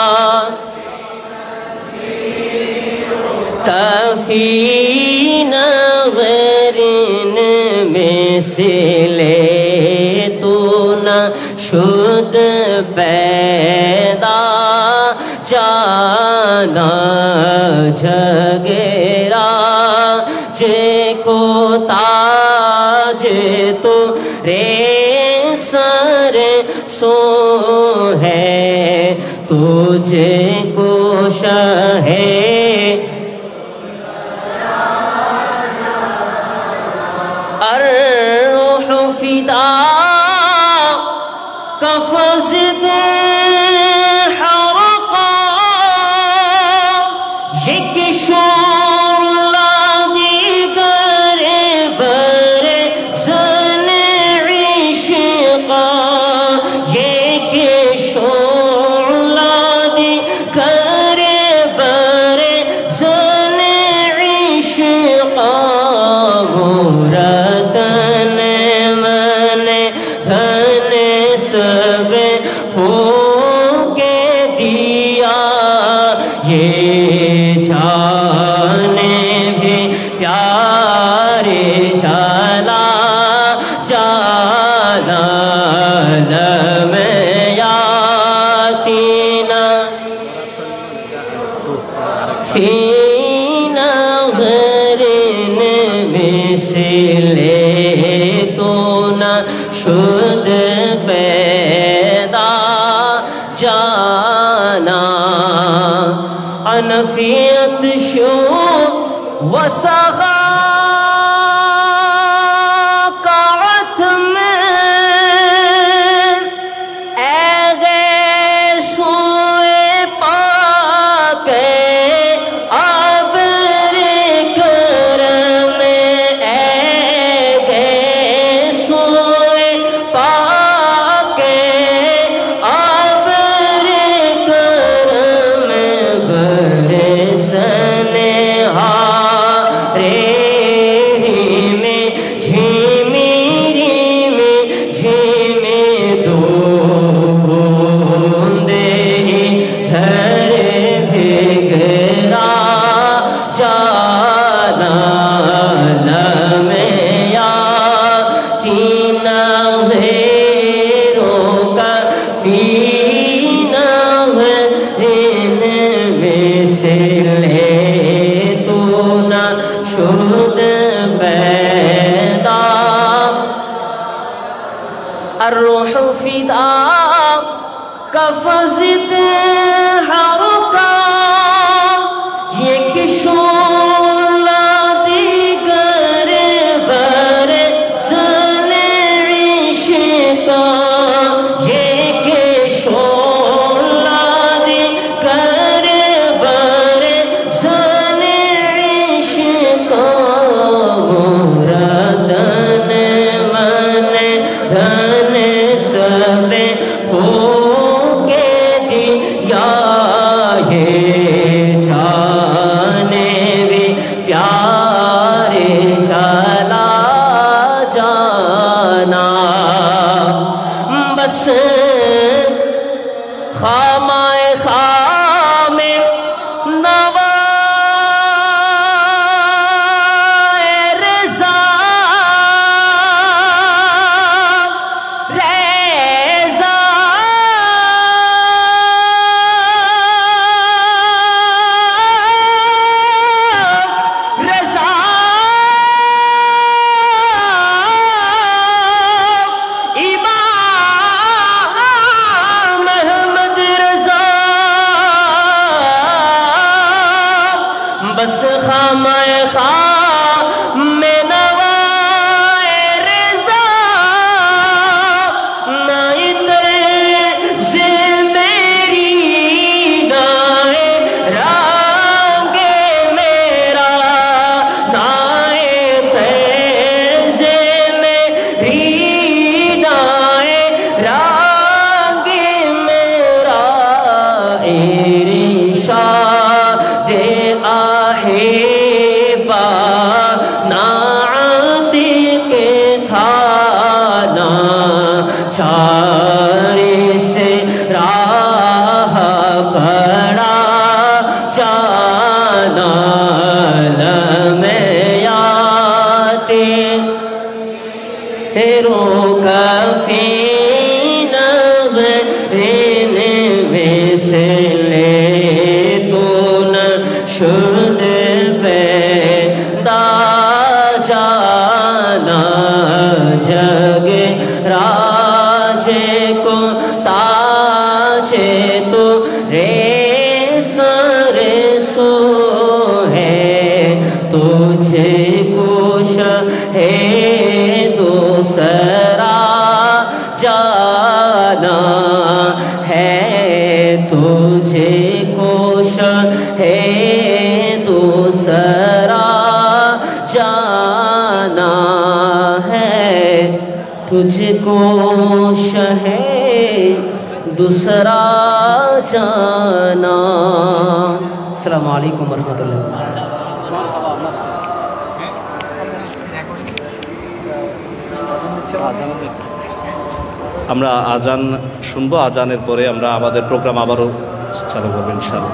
تفین غیرن میں سے شد پیدا جانا جگیرا جے کو تاجے تو رے سر سو ہے تجھے کو شاہ الروح فدا کفزد حرقا یک شعلہ دیگر بر زن عشقا یک شعلہ دیگر بر زن عشقا مورتن من دھن سب ہو کے دیا یہ جانے بھی پیارے چلا جانا لمیا تینا فینا غرن مثلے تو نہ شد پیدا جانا انفیت شو وسغا قعت میں اے غیر سوئے پاک عبر کرم اے غیر سوئے پاک عبر کرم برسن ہارے میں جھیمیری میں جھیمے دو بوندے گھر بھگرا جانا لمیا تین غیروں کا فینا غرن مثلے تو نہ شد پیدا الروح فدا کفزد حرقا یک شعلہ دیگر بر زن عشقا یک شعلہ دیگر بر زن عشقا مورتن من دھن سب खामाए खामे नवा रज़ा रज़ा रज़ा इमाम अहमद रज़ा बस खामाए खामे नवाए रज़ा नाए तर्ज़े मेरी नाए रांगे मेरा नाए तर्ज़े मेरी नाए रांगे मेरा इरशाद आहे बा नाती के थाना चारे से राह पड़ा जाना लमयाते हेरो कफी नगरीन मिसले तो न शुद पैदा जाना जग राजे को ताजे तो रे सरे सो है तुझे कुश है दूसरा जाना है तुझे कुश है दूसरा जाना है तुझको शहे दूसरा जाना। अस्सलामु अलैकुम वरहमतुल्लाह। আমরা আজান শুনবো, আজানের পরে আমরা আমাদের প্রোগ্রাম আবারও চালু করবো ইনশাআল্লাহ।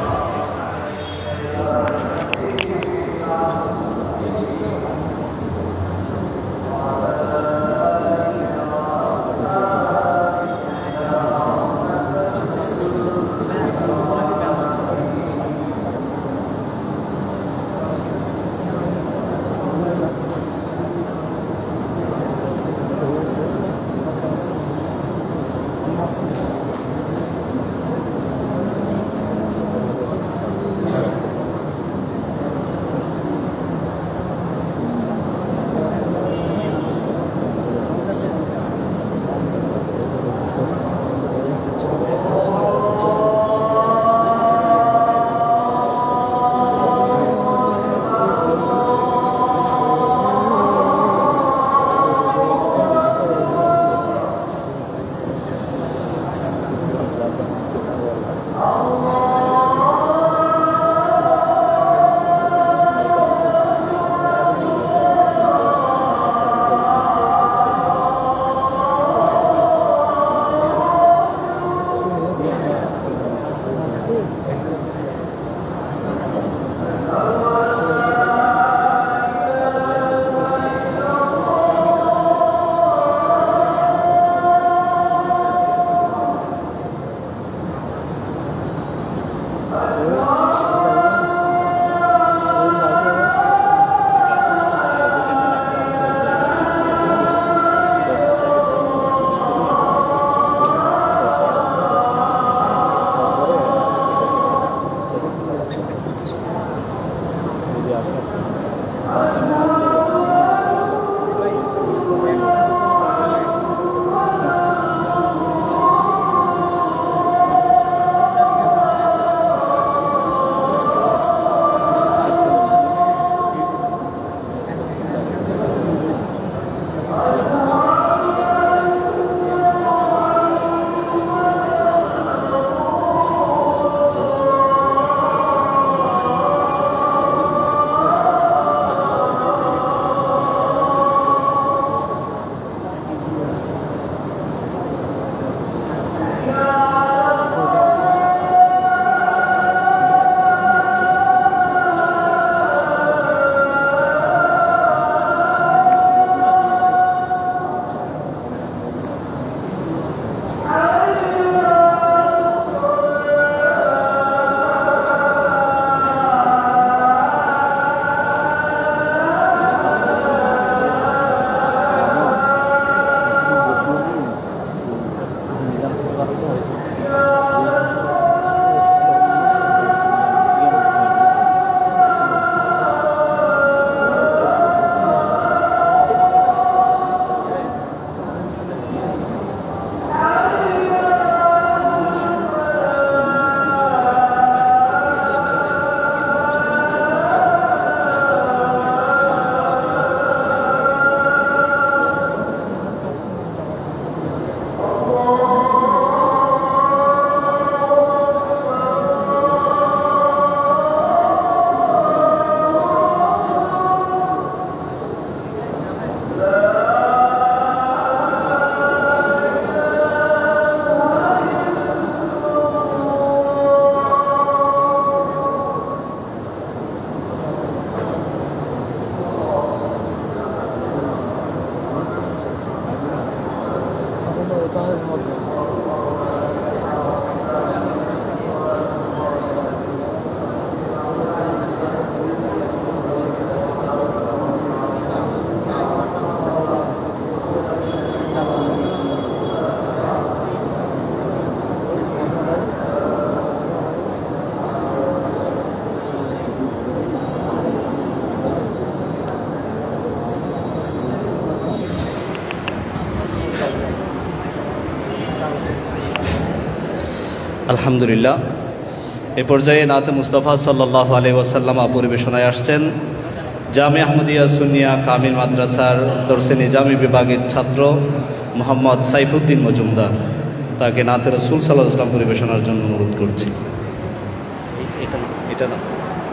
আলহামদুলিল্লাহ। এ পর্যায়ে নাতে মুস্তাফা সাল্লাল্লাহু আলাইহি ওয়াসাল্লাম পরিবেশনায় আসছেন জামিয়া আহমদিয়া সুন্নিয়া কামিল মাদ্রাসার দরসে নিজামি বিভাগের ছাত্র মোহাম্মদ সাইফুদ্দিন মজুমদার। তাকে নাতে রাসূল সাল্লাল্লাহু আলাইহি ওয়াসাল্লাম পরিবেশনার জন্য অনুরোধ করছি। এটা এটা না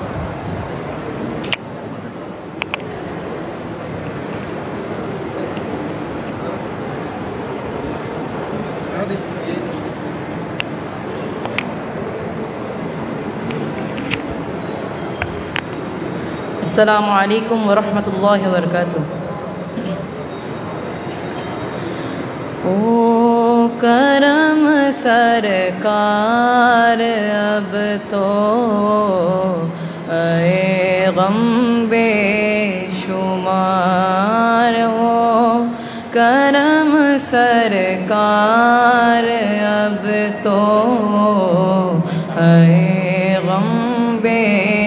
السلام علیکم ورحمۃ اللہ وبرکاتہ۔ او کرم سرکار اب تو اے غم بے شمار ہو، کرم سرکار اب تو اے غم بے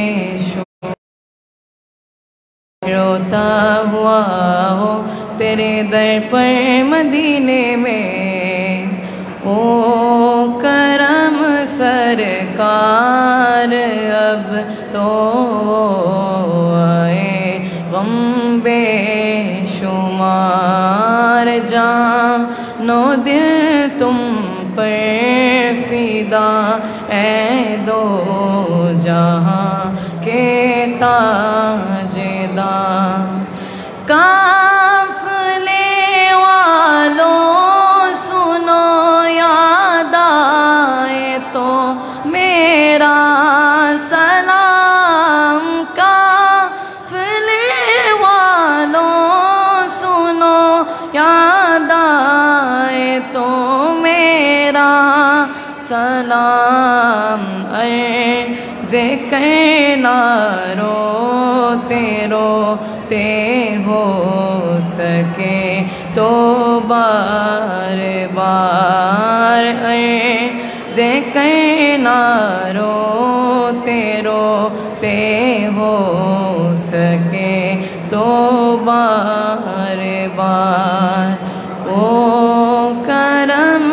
روتا ہوا ہو تیرے در پر مدینے میں، او کرم سرکار اب تو آئے غم بے شمار، جان و دل تم پر فدا اے دو جہاں کے تاجدار، قافلے والوں سنو یاد آئے تو میرا سلام، قافلے والوں سنو یاد آئے تو میرا سلام، عرض کرنا روتے روتے ہو سکے تو بار بار، عرض کرنا روتے روتے ہو سکے تو بار بار، او کرم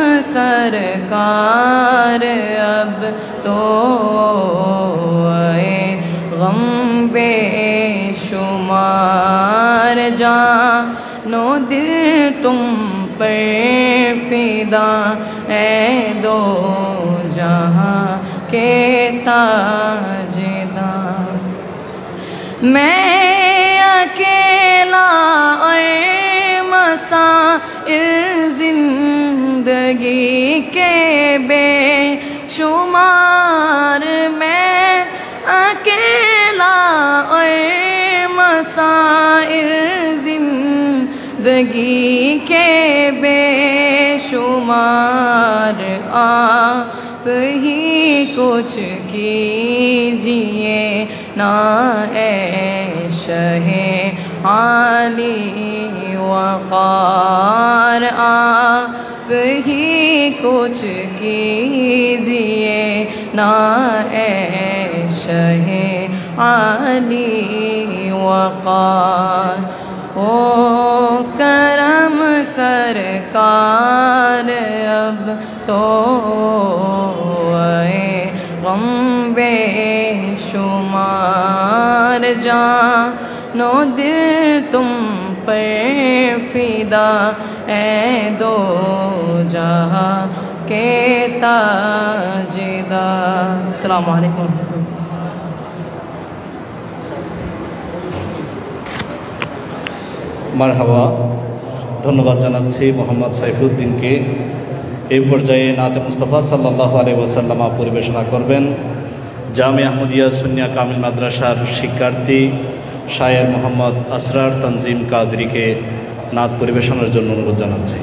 سرکار اب تو اے غم بے شمار، جان و دل تم پر فدا اے دو جہاں کے تاجدار، میں اکیلا اور مسائل زندگی کے بے شمار، میں اکیلا اور مسائل زندگی کے بے شمار، آپ ہی کچھ کیجئے نا اے شہ عالی وقار، آپ ہی کچھ کیجئے نا اے شہ عالی وقار، او کرم سرکار اب تو اے غم بے شمار، جان و دل تم پر فدا اے دو جہاں کے تاجدار۔ السلام علیکم ورحمۃ اللہ۔ মারহাবা। ধন্যবাদ জানাচ্ছি মোহাম্মদ সাইফুদ্দিনকে। এই পর্যায়ে নাতে মুস্তাফা সাল্লাল্লাহু আলাইহি ওয়াসাল্লাম পরিবেশনা করবেন জামিয়া আহমদিয়া সুন্নিয়া কামিল মাদ্রাসার শিক্ষার্থী শায়ের মোহাম্মদ আসরার তানজিম কাদরিকে নাত পরিবেশনার জন্য অনুরোধ জানাচ্ছি।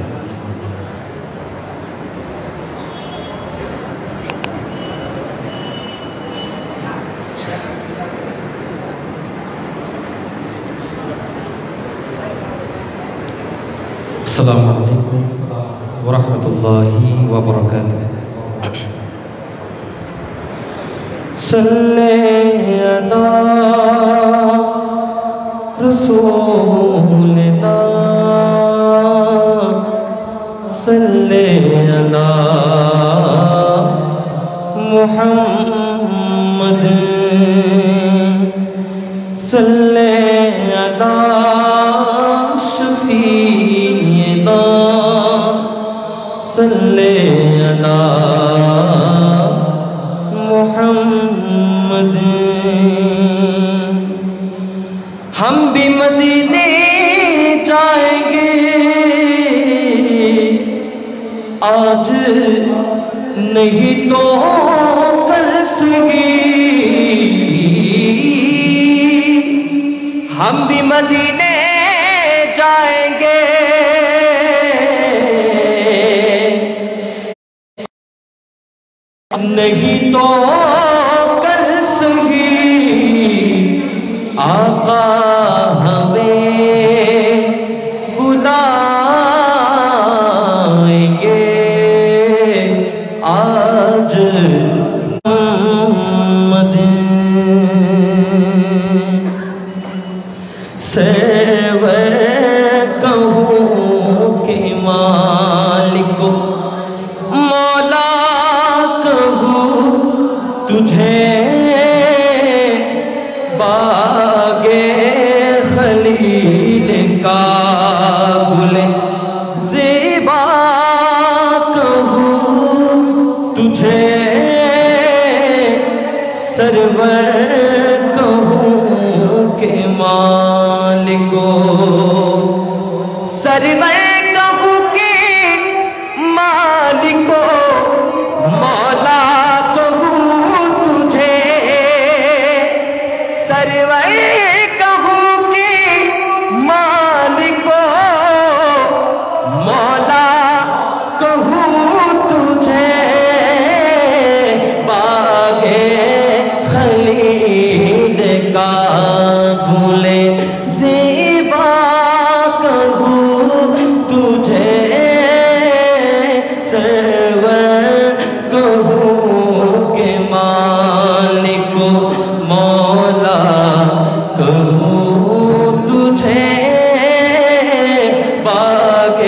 السلام علیکم ورحمۃ اللہ وبرکاتہ۔ صلی علی رسولنا صلی علی محمد صلی علی شفیعنا صلی علی محمد ہم بھی مدینے جائیں گے آج نہیں تو کل سگی ہم بھی مدینے جائیں گے نہیں تو کل سگی آقا ہمیں بلائیں گے آج محمد سیور کہوں کہ مالک مولا کہوں تجھے باغ خلیل کا گل زیبا کہوں تجھے سرور کہوں کہ مالکو سرور کہوں کہ مالکو مولا کہوں تجھے سرور کہوں کہ مالکو مولا کہوں تجھے باغ خلید کا گل زیبا کہوں تجھے سرور کہوں کہ مالکو مولا کہوں تجھے باغ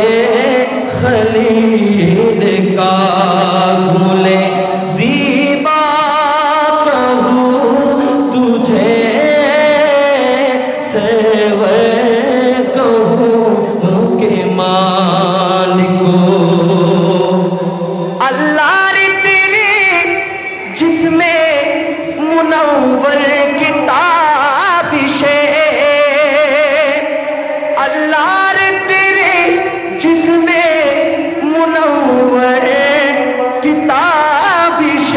خلیل کا گل زیبا کہوں تجھے سرور کہوں کہ مالکو اللہ ری تیری جس میں منور کتابش اللہ ری تیری جس میں منور کتابش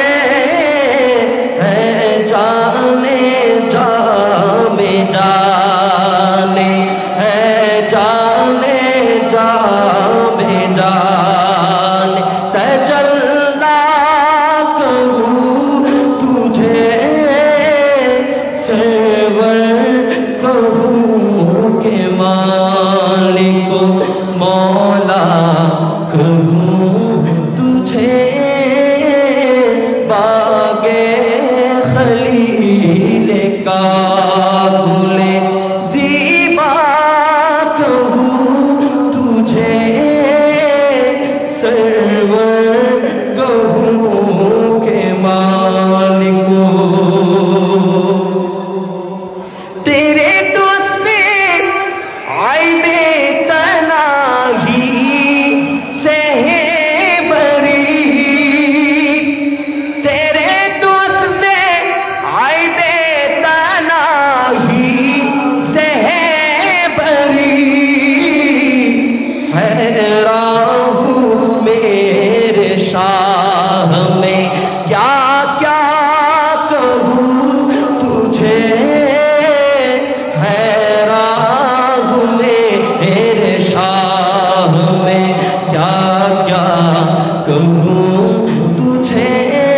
ہے جانے جا میں جانے ہے جانے جا میں جانے تجلا کہوں تجھے سرور کہوں کہ مالکو مولا کہوں تجھے باغ خلیل کا گل زیبا کہوں تجھے سرور کہوں کہ مالکو تیرے دوست میں عیب تنہی سے ہے بری تیرے دوست میں عیب تنہی سے ہے بری حیران ہوں میرے شاہ میں کیا کیا کہوں تجھے حیران ہوں میرے شاہ میں کیا کیا کہوں تجھے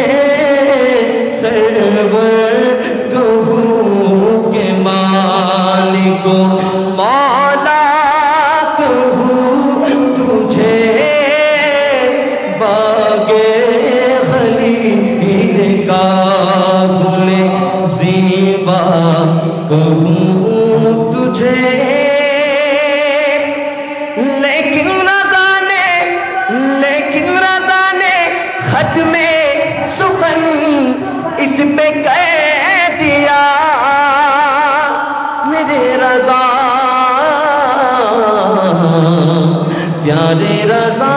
سرور کہوں کہ مالکو مولا کہوں تجھے باغ خلیل کا گل زیبا کہوں تجھے لیکن رضا نے لیکن رضا نے ختم سخن اس پہ کہہ دیا میرے رضا پیارے رضا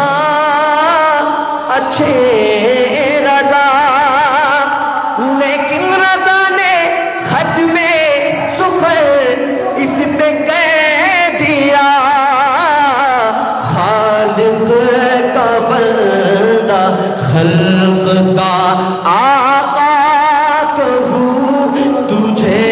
اچھے رضا، لیکن رضا نے خط میں سفر اس پہ کہہ دیا خالق کا بندہ خلق کا آقا کہوں تجھے،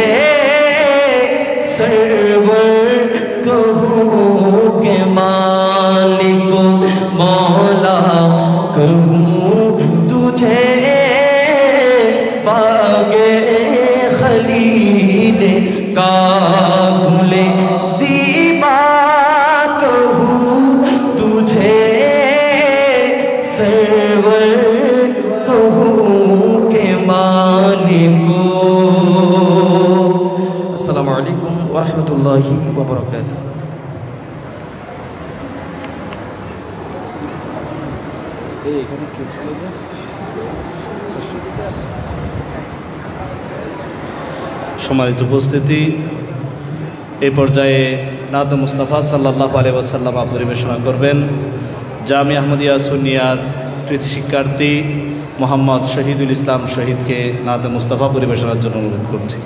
سرور کہوں کہ مالک مولا کہوں تجھے، باغ خلیل کا گل زیبا کہوں تجھے، سرور کہوں کہ مالک۔ السلام علیکم ورحمۃ اللہ وبرکاتہ۔ সম্মানিত উপস্থিতি, এই পর্যায়ে নাত মুস্তাফা সাল্লাল্লাহু আলাইহি ওয়াসাল্লাম পরিবেশনা করবেন জামিয়া আহমদিয়া সুন্নিয়ার কৃতি শিক্ষার্থী মোহাম্মদ শহীদুল ইসলাম শহীদকে নাত মুস্তাফা পরিবেশনার জন্য অনুরোধ করছি।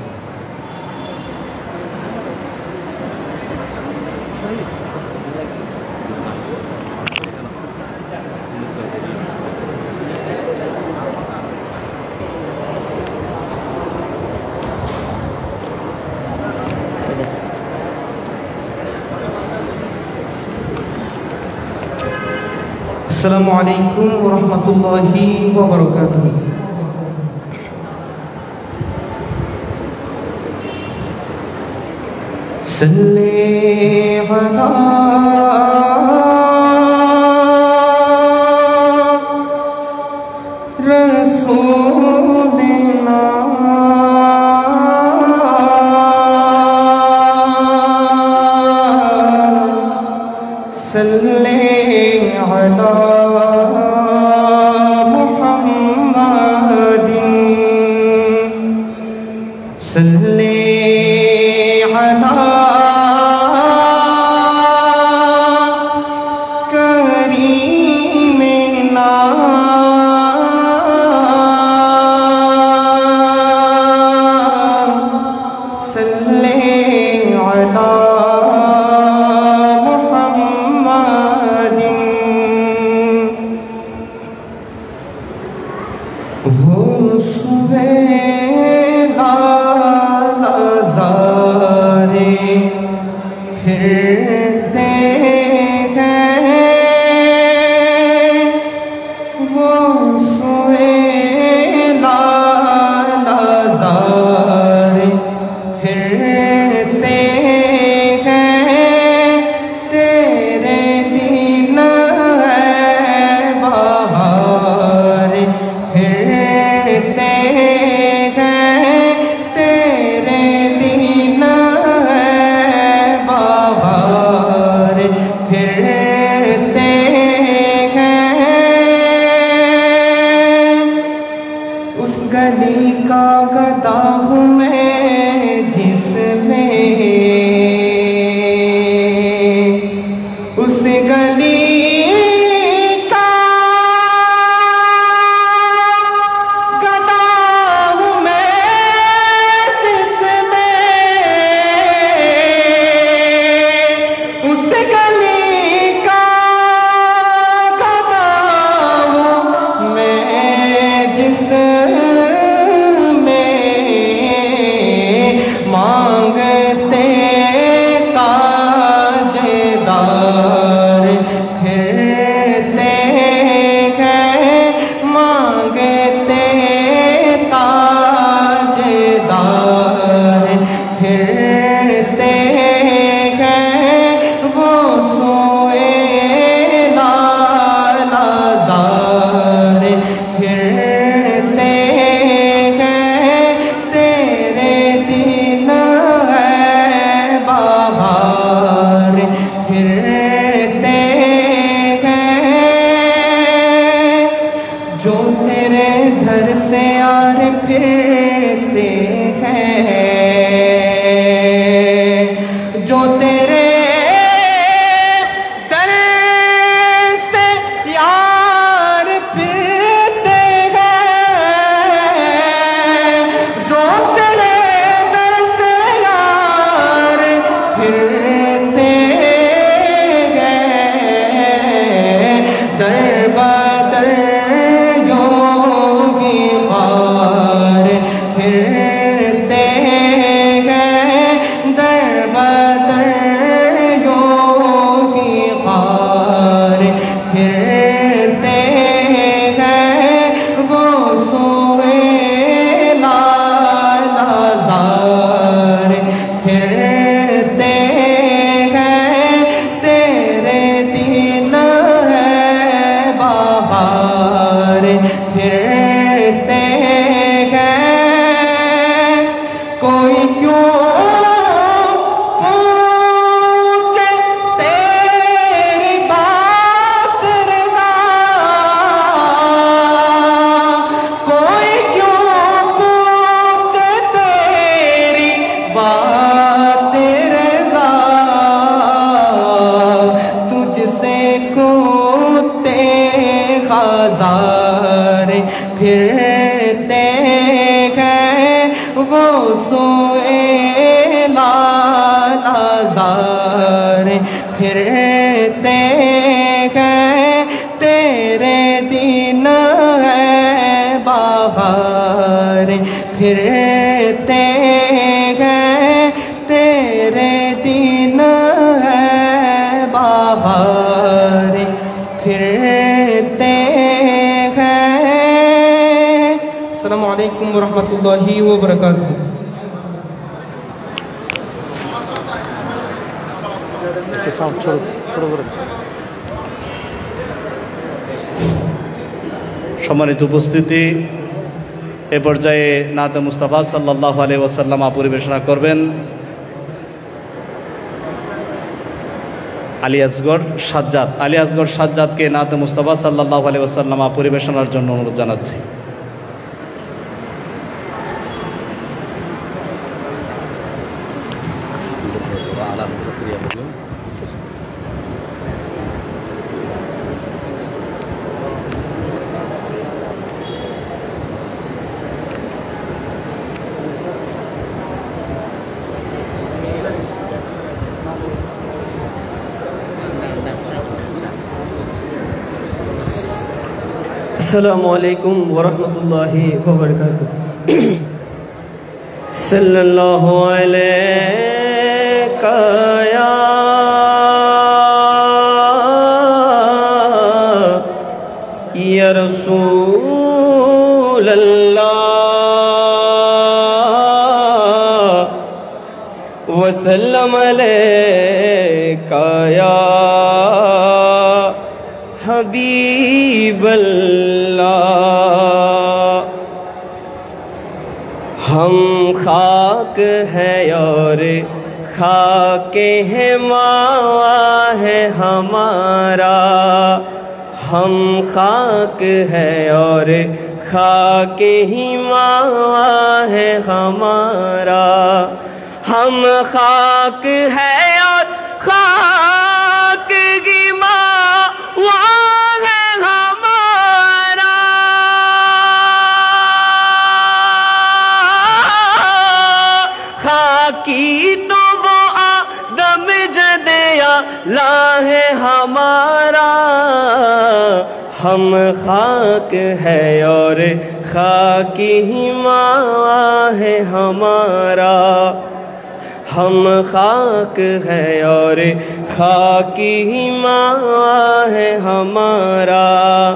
السلام علیکم ورحمۃ اللہ وبرکاتہ۔ صلی علی رسول اللہ، صلی علی پھرتے تیرے در سے یار پھرتے ہیں، جو تیرے در سے یار پھرتے ہیں، جو تیرے در سے یار پھرتے ہیں، در بدر یوگی غار پھرتے ہیں، در بدر یوگی غار پھرتے ہیں، وہ سوئے لالا زار پھرتے ہیں، تیرے دن ہے بہار پھرتے ہیں، کوئی کیوں پوچھے تیری بات رضا، کوئی کیوں پوچھے تیری بات رضا، تجھ سے کوتے ہزار پھرتے ہیں، وہ سوئے لالا زار پھرتے ہیں، تیرے دن ہے بہار پھرتے ہیں، تیرے دن ہے بہار پھرتے ہیں۔ السلام علیکم ورحمۃ اللہ وبرکاتہ۔ সম্মানিত উপস্থিতি, এ পর্যায়ে নাতে মুস্তাফা সাল্লাল্লাহু আলাইহি ওয়াসাল্লাম পরিবেশনা করবেন আলী আসগর সাজ্জাদ। আলী আসগর সাজ্জাদকে নাতে মুস্তাফা সাল্লাল্লাহু আলাইহি ওয়াসাল্লাম পরিবেশনার জন্য অনুরোধ জানাচ্ছি। السلام علیکم ورحمۃ اللہ وبرکاتہ۔ صلی اللہ علیہ یا یا رسول اللہ وسلم علیکہ یا حبیب اللہ، ہم خاک ہے اور خاک ہے ماوا ہے ہمارا، ہم خاک ہے اور خاک ہی ماوا ہے ہمارا، ہم خاک ہے اور خاک کی ماوا ہے ہمارا، خاکی تو وہ آدم جد اعلیٰ ہے ہمارا، ہم خاک ہے اور خاک ہی ماوا ہے ہمارا، ہم خاک ہے اور خاک ہی ماوا ہے ہمارا،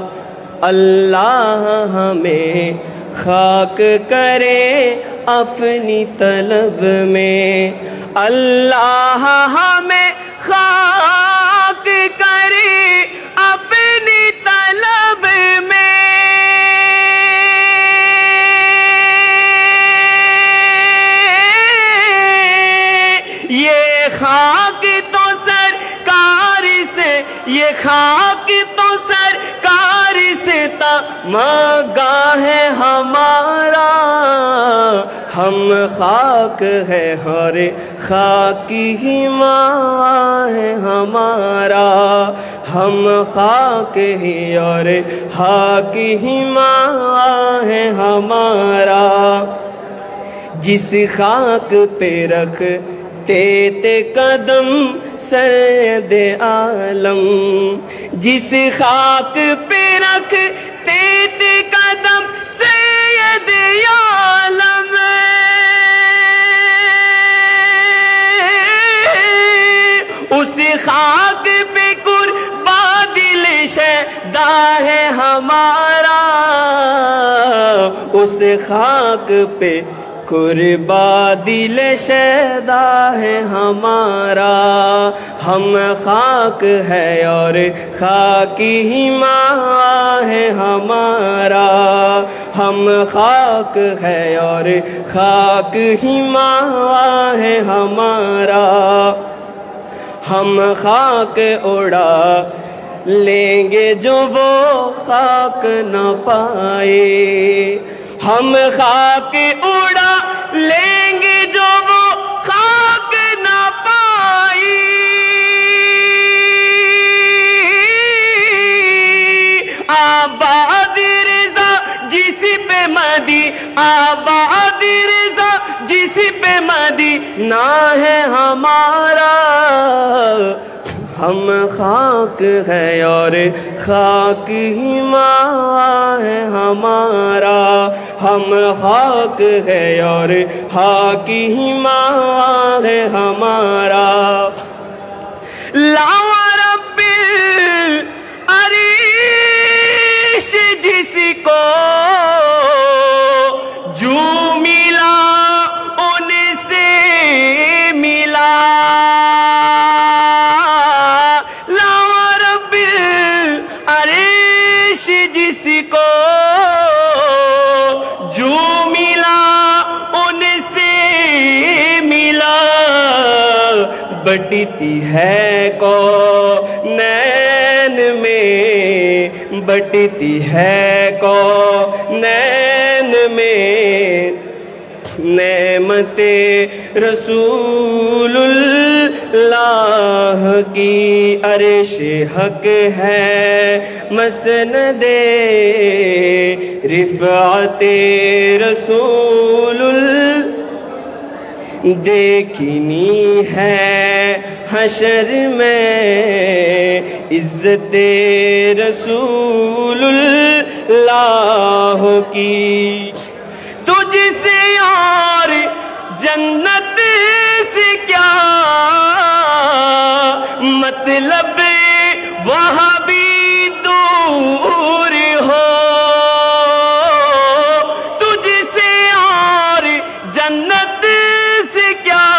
اللہ ہمیں خاک کرے اپنی طلب میں، اللہ ہمیں خاک کرے اپنی طلب میں، یہ خاک تو سرکار سے، یہ خاک تو سرکار سے مانگا ہے ہمارا، ہم خاک ہے اور خاک ہی ماں ہے ہمارا، ہم خاک ہی اور خاک ہی ماں ہے ہمارا، جس خاک پہ رکھتے تے قدم سید عالم، جس خاک پہ رکھتے تے قدم سید عالم، اس خاک پہ قربان دل شیدا ہے ہمارا، اس خاک پہ قربان دل شیدا ہے ہمارا، ہم خاک ہے اور خاک ہی ماں ہے ہمارا، ہم خاک ہے اور خاک ہی ماں ہے ہمارا، ہم خاک اڑا لیں گے جو وہ خاک نہ پائے، ہم خاک اڑا لیں گے جو وہ خاک نہ پائی، آباد رضا جس پہ مدی، آباد رضا جس پہ مدی نہ ہے ہمارا، ہم خاک ہے اور خاک ہی ماں ہے ہمارا، ہم خاک ہے اور خاک ہی ماں ہے ہمارا، لا رب العریش جس کو جو ملا ان سے ملا، جس کو جو ملا ان سے ملا، بٹتی ہے کونین میں، بٹتی ہے کونین میں، نعمت رسول اللہ کی عرش حق ہے، مسند رفعت رسول دیکھنی ہے حشر میں، عزت رسول اللہ کی، تجھ سے اور جنت سے کیا مطلب وہاں بھی دور ہو، تجھ سے اور جنت سے کیا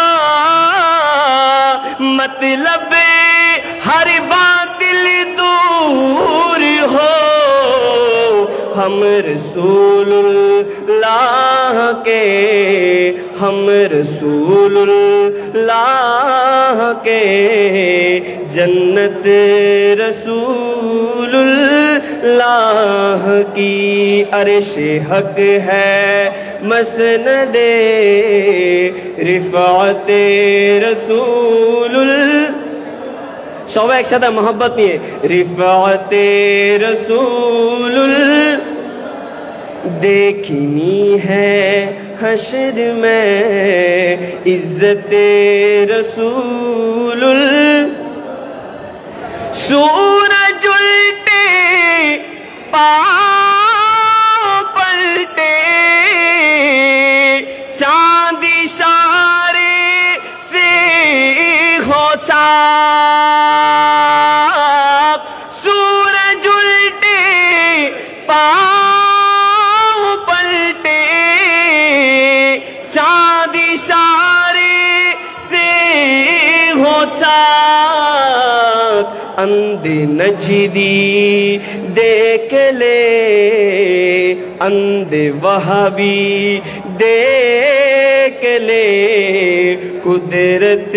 مطلب ہر باطل دور ہو، ہم رسول اللہ کے، ہم رسول اللہ کے، جنت رسول اللہ کی عرش حق ہے، مسند رفعت رسول شعبہ ایک شدہ محبت نہیں ہے، رفعت رسول دیکھنی ہے حشر میں، عزت رسول سورج الٹے پاؤں پلٹے، چاند اشارے سے ہو چاک، سورج الٹے پاؤں پلٹے، چاند اشارے سے ہو چاک، اندھ نجدی دیکھ لے، اندھ وہابی دیکھ لے، قدرت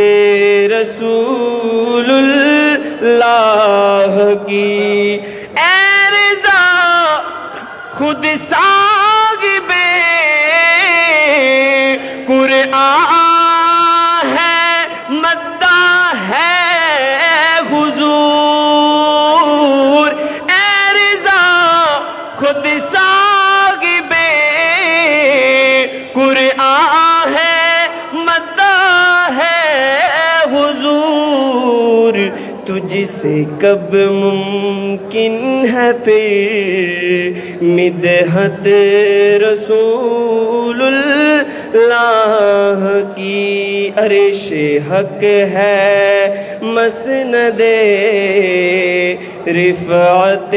رسول اللہ کی، اے رضا खुद साहिबे कुरआन है, मद्दा है हुजूर। ए रिज़ा खुद साहिबे कुरआन है, मद्दा है हुजूर। तुझसे कब मुमकिन है फिर मिदहत रसूलुल्लाह की। अर्श हक है मसनदे रिफ़अत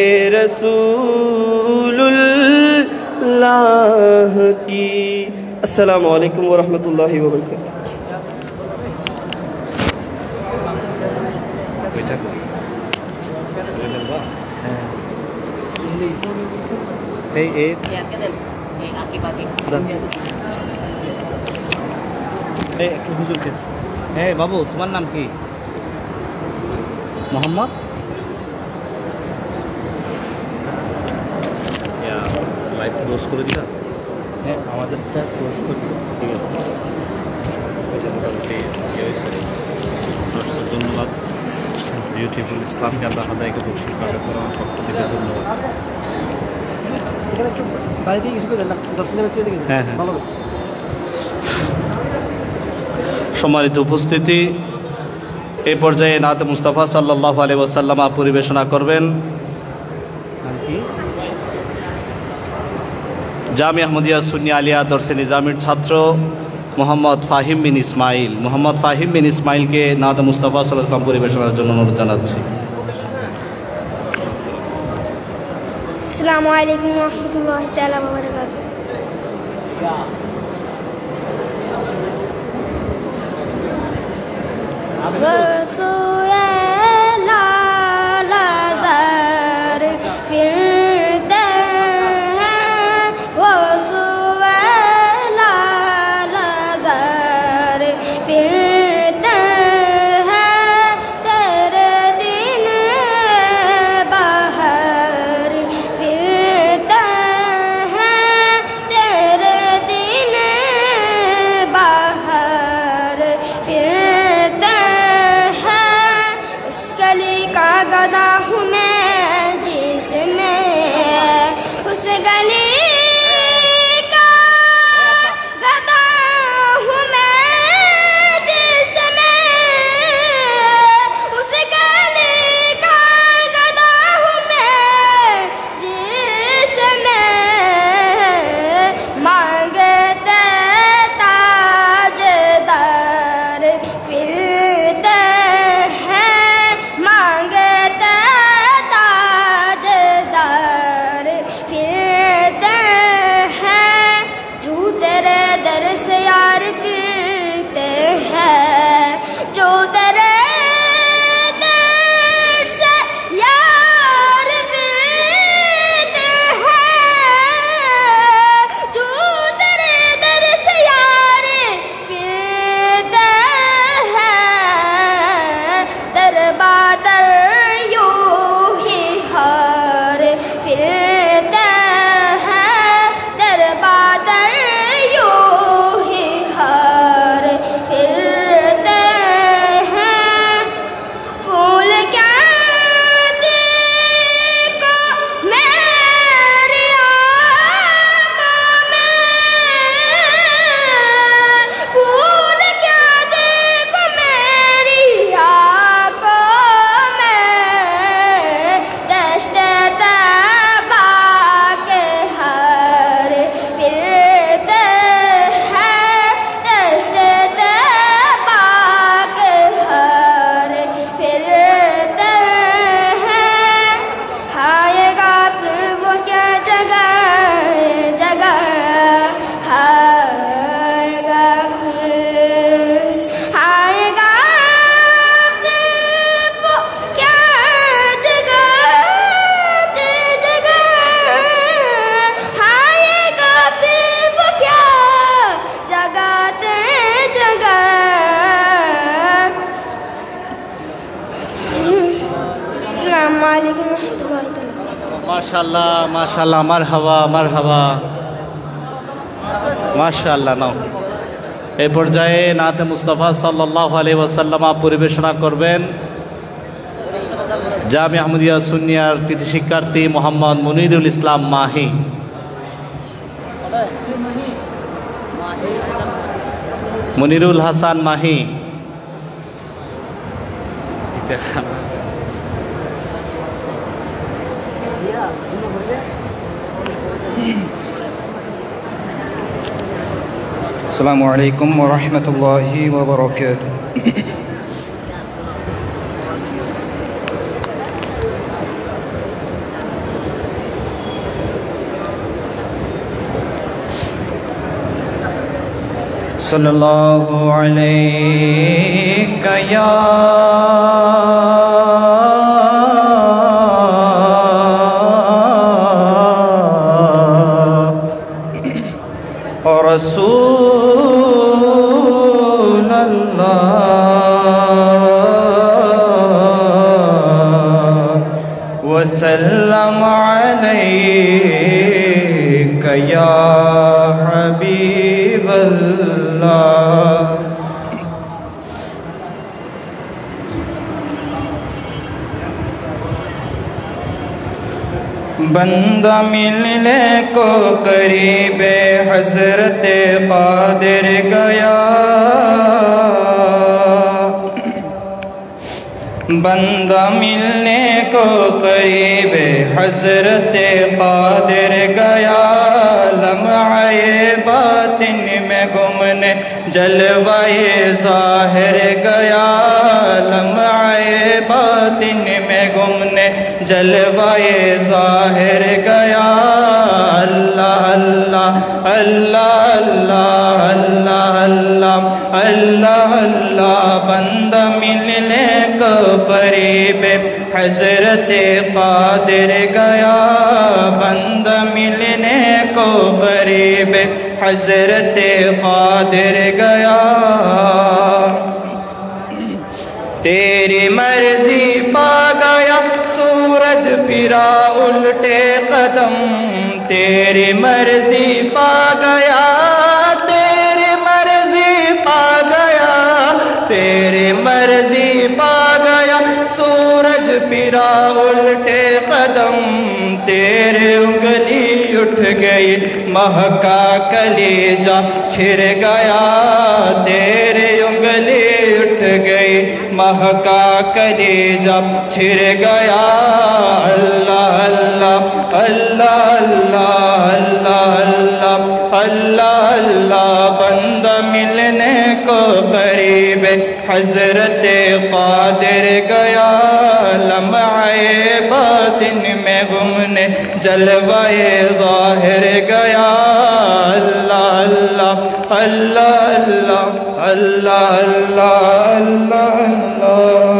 रसूलुल्लाह की। अस्सलामु अलैकुम व रहमतुल्लाहि व बरकातुहू। এই এই একটু হুজুরকে, হ্যাঁ বাবু তোমার নাম কি? মোহাম্মদ লাইভ ক্লোজ করে দিলা? হ্যাঁ আমাদেরটা ক্লোজ করে দিলা, ঠিক আছে। এটা মোটামুটি ইয়ে হয়েছে। ধন্যবাদ বিউটিফুল ইসলামকে আল্লাহ হাদায়কে বলছি কাকে কোরআন পক্ষ থেকে ধন্যবাদ। হ্যাঁ হ্যাঁ সম্মানিত উপস্থিতি, এই পর্যায়ে নাতে মুস্তাফা সাল্লাল্লাহু আলাইহি ওয়াসাল্লাম পরিবেশনা করবেন জামি আহমদিয়া সুন্নি আলিয়া দরসে নিজামের ছাত্র মোহাম্মদ ফাহিম বিন ইসমাইল। মোহাম্মদ ফাহিম বিন ইসমাইলকে নাতে মুস্তাফা সাল্লাল্লাহু আলাইহি ওয়াসাল্লাম পরিবেশনার জন্য অনুরোধ জানাচ্ছি। আসসালামু আলাইকুম ওয়া রাহমাতুল্লাহি তাআলা ওয়া বারাকাতুহু। फिरता है মাশাআল্লাহ মাশাআল্লাহ মারহাবা মারহাবা মাশাআল্লাহ। নাও এই পর্যায়ে নাতে মুস্তাফা সাল্লাল্লাহু আলাইহি ওয়াসাল্লাম পরিবেশনা করবেন জামিয়া আহমদিয়া সুন্নিয়ার কৃতি শিক্ষার্থী মোহাম্মদ মুনিরুল ইসলাম মাহি। মুনিরুল হাসান মাহি। السلام عليكم ورحمة الله وبركاته. صلى الله عليك يا رسول الله وسلم عليك يا حبيب الله. بندہ ملنے کو قریب حضرت قادر گیا، بندہ ملنے کو قریب حضرت قادر گیا، لمحہ باطن میں گمنے جلوہ ظاہر گیا، لمحہ باطن میں گمنے جلوہ ظاہر گیا. اللہ اللہ اللہ اللہ اللہ اللہ اللہ اللہ. بندہ ملنے کو قریب حضرت قادر گیا، بندہ ملنے کو قریب حضرت قادر گیا. تیری مرضی پا گیا سورج پھرا الٹے قدم، تیری مرضی پا گیا، تیری مرضی پا گیا، تیری مرضی پا گیا سورج پھرا الٹے قدم. تیرے انگلی اٹھ گئی مہکا کلیجہ چھر گیا، تیرے انگلی اٹھ گئی مہکا کلیجہ چھر گیا. اللہ اللہ اللہ اللہ اللہ اللہ اللہ اللہ. بندہ ملنے کو قریب حضرت قادر گیا، لمحہ باطن میں گمنے جلوہ ظاہر گیا. اللہ اللہ اللہ اللہ اللہ اللہ اللہ.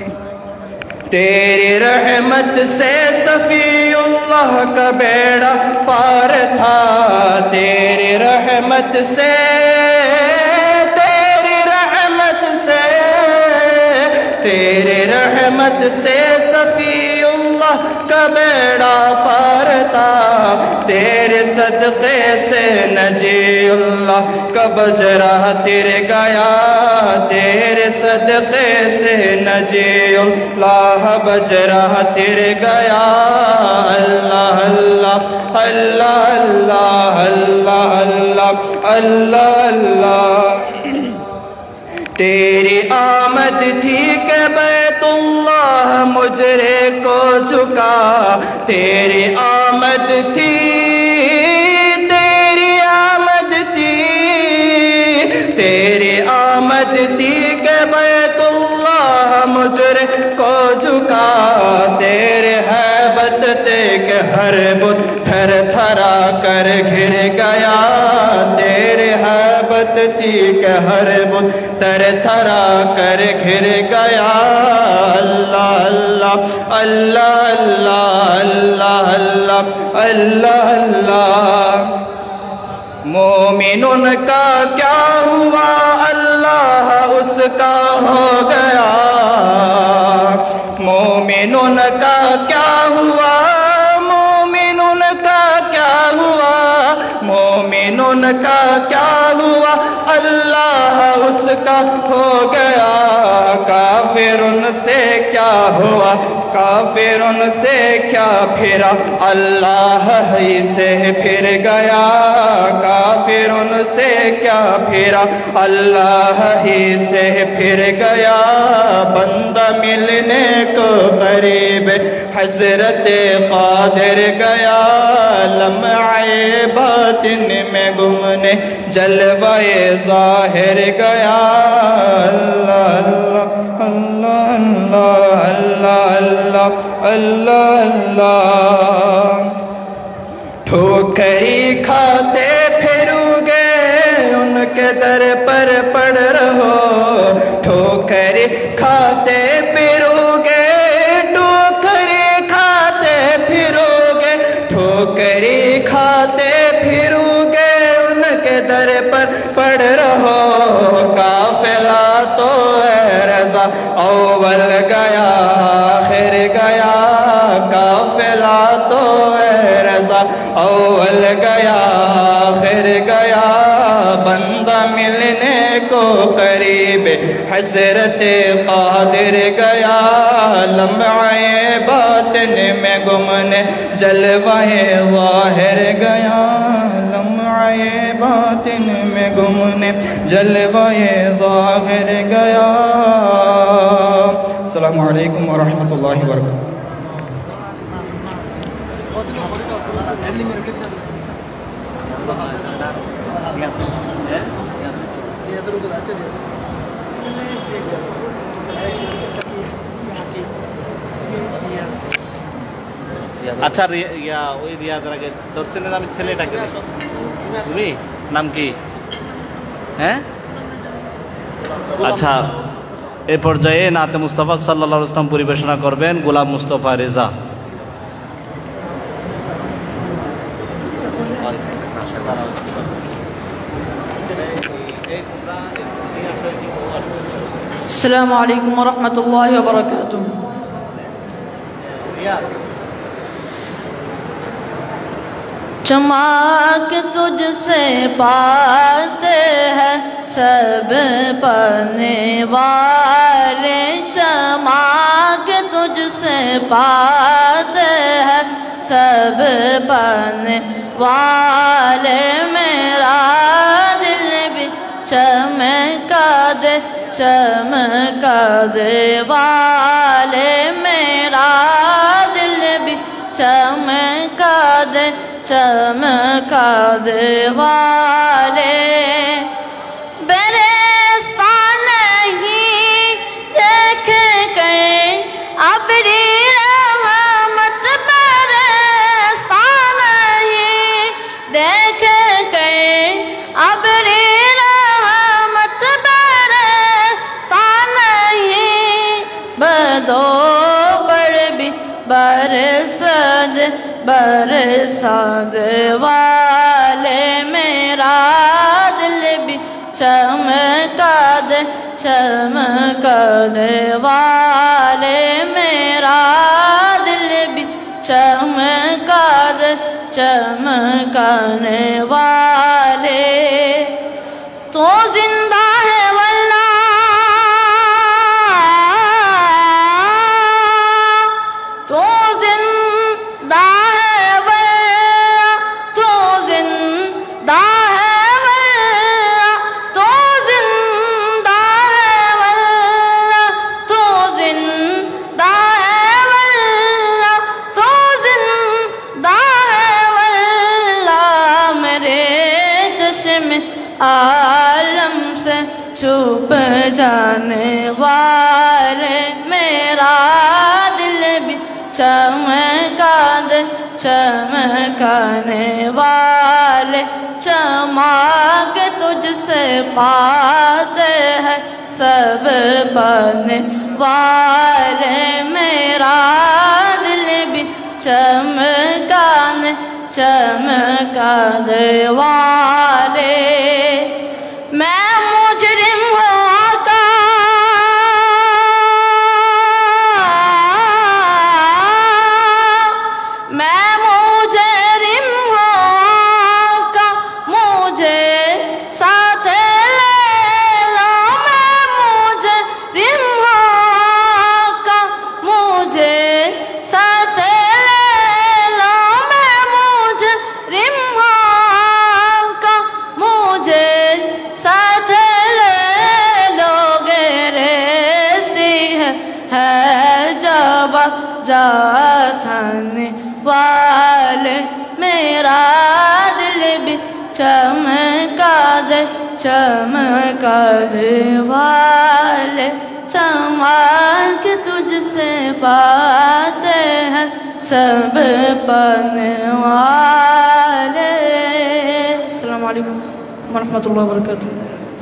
تیری رحمت سے صفی اللہ کا بیڑا پار تھا، تیری رحمت سے، تیری رحمت سے، تیری رحمت سے صفی اللہ کا بیڑا پار تھا. تیرے صدقے سے نجی اللہ کا بجرا تر گیا، تیرے صدقے سے نجی اللہ بجرا تر گیا. اللہ اللہ اللہ اللہ اللہ اللہ اللہ اللہ. تیری آمد تھی کہ بیت اللہ مجرے کو جھکا، تیری آمد تھی، تیری آمد تھی، تیری آمد تھی کہ بیت اللہ مجرے کو جھکا. تیرے ہیبت تے کہ ہر بت تھر تھرا کر گھر گیا، تیرے ہیبت تھی کہ ہر بت تر تھرا کر گھر گیا. اللہ اللہ اللہ اللہ اللہ اللہ اللہ. مومنون کا کیا ہوا اللہ اس کا ہو گیا، مومنون کا کیا ہوا، مومنون ان کا کیا ہوا اللہ اس کا ہو گیا کافر ان سے کیا ہوا کافر ان سے کیا پھرا اللہ ہی سے پھر گیا کافر ان سے کیا پھرا اللہ ہی سے پھر گیا بندہ ملنے کو قریب حضرت قادر گیا لمعے باطن میں گمنے جلوہ ظاہر گیا اللہ اللہ اللہ اللہ اللہ اللہ اللہ ٹھوکری کھاتے پھرو گے ان کے در پر پڑ رہو ٹھوکری کھاتے پھرو گے ٹھوکری کھاتے پھرو گے ٹھوکری کھاتے پھرو گے ان کے در پر پڑ رہو قافلہ تو ہے رضا اول گیا آخر گیا قافلہ تو ہے رضا اول گیا آخر گیا بندہ ملنے کو قریب حضرت قادر گیا لمعے باطن میں گمنے جلوہ ظاہر گیا لمعے باطن میں گمنے جلوہ ظاہر گیا السلام علیکم ورحمۃ اللہ وبرکاتہ আচ্ছা ইয়া ওই রিয়াদের আগে দর্শনের আমি ছেলেটাকে তুমি নাম কি হ্যাঁ আচ্ছা এই পর্যায়ে নাতে মুস্তাফা সাল্লাল্লাহু আলাইহি ওয়াসাল্লাম পরিবেশনা করবেন গোলাম মুস্তাফা রেজা السلام عليكم ورحمة الله وبركاته چمک تجھ سے پاتے ہیں سب پڑھنے والے چمک تجھ سے پاتے ہیں سب پڑھنے والے میرا دل بھی چمکا دے چمکا دے والے میرا دل بھی چمکا دے چمکا دے والے برستان نہیں دیکھ کہیں ابری رحمت برستان نہیں دیکھ کہیں ابری رحمت برستان نہیں بدو پر بھی برسد برساد والے میرا دل بھی چمکا دے چمکا دے والے میرا دل بھی چمکا دے چمکانے والے تو زندہ ہے واللہ تو زندہ ہے واللہ تو زندہ ہے واللہ تو زندہ ہے واللہ تو زندہ ہے واللہ تو زندہ ہے واللہ میرے چشم عالم سے چھپ جانے والے میرا دل بھی چمکا دے چمکانے والے چمک تجھ سے پاتے ہیں سب پڑھنے والے میرا دل بھی چمکانے چمکانے والے میں مجرم ہوں آقا میں مجرم ہوں آقا مجھے चमका दे चमका दे वाले चमक तुझसे पाते हैं सब पाने वाले। अस्सलाम वालेकुम वरहमतुल्लाहि वबरकातुहू।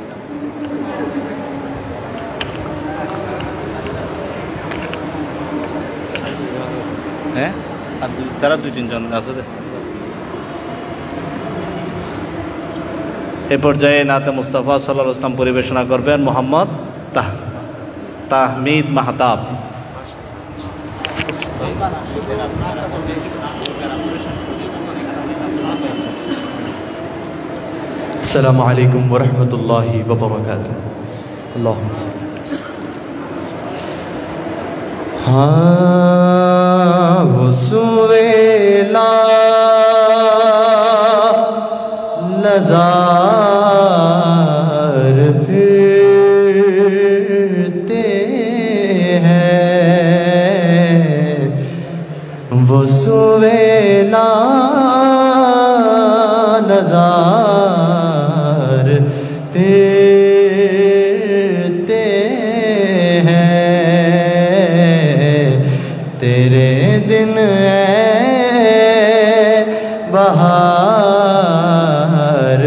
হ্যাঁ আর তারা দুই তিনজন আছে। এ পর্যায়ে নাতে মুস্তাফা সাল্লাল্লাহু আলাইহি ওয়াসাল্লাম পরিবেশনা করবেন মোহাম্মদ তাহ তাহমিদ মাহতাব। السلام عليكم ورحمة الله وبركاته. اللهم صل. ہاں وہ سویلا لزار پھرتے ہیں وہ سویلا لزار پھرتے ہیں تیرے دن اے بہار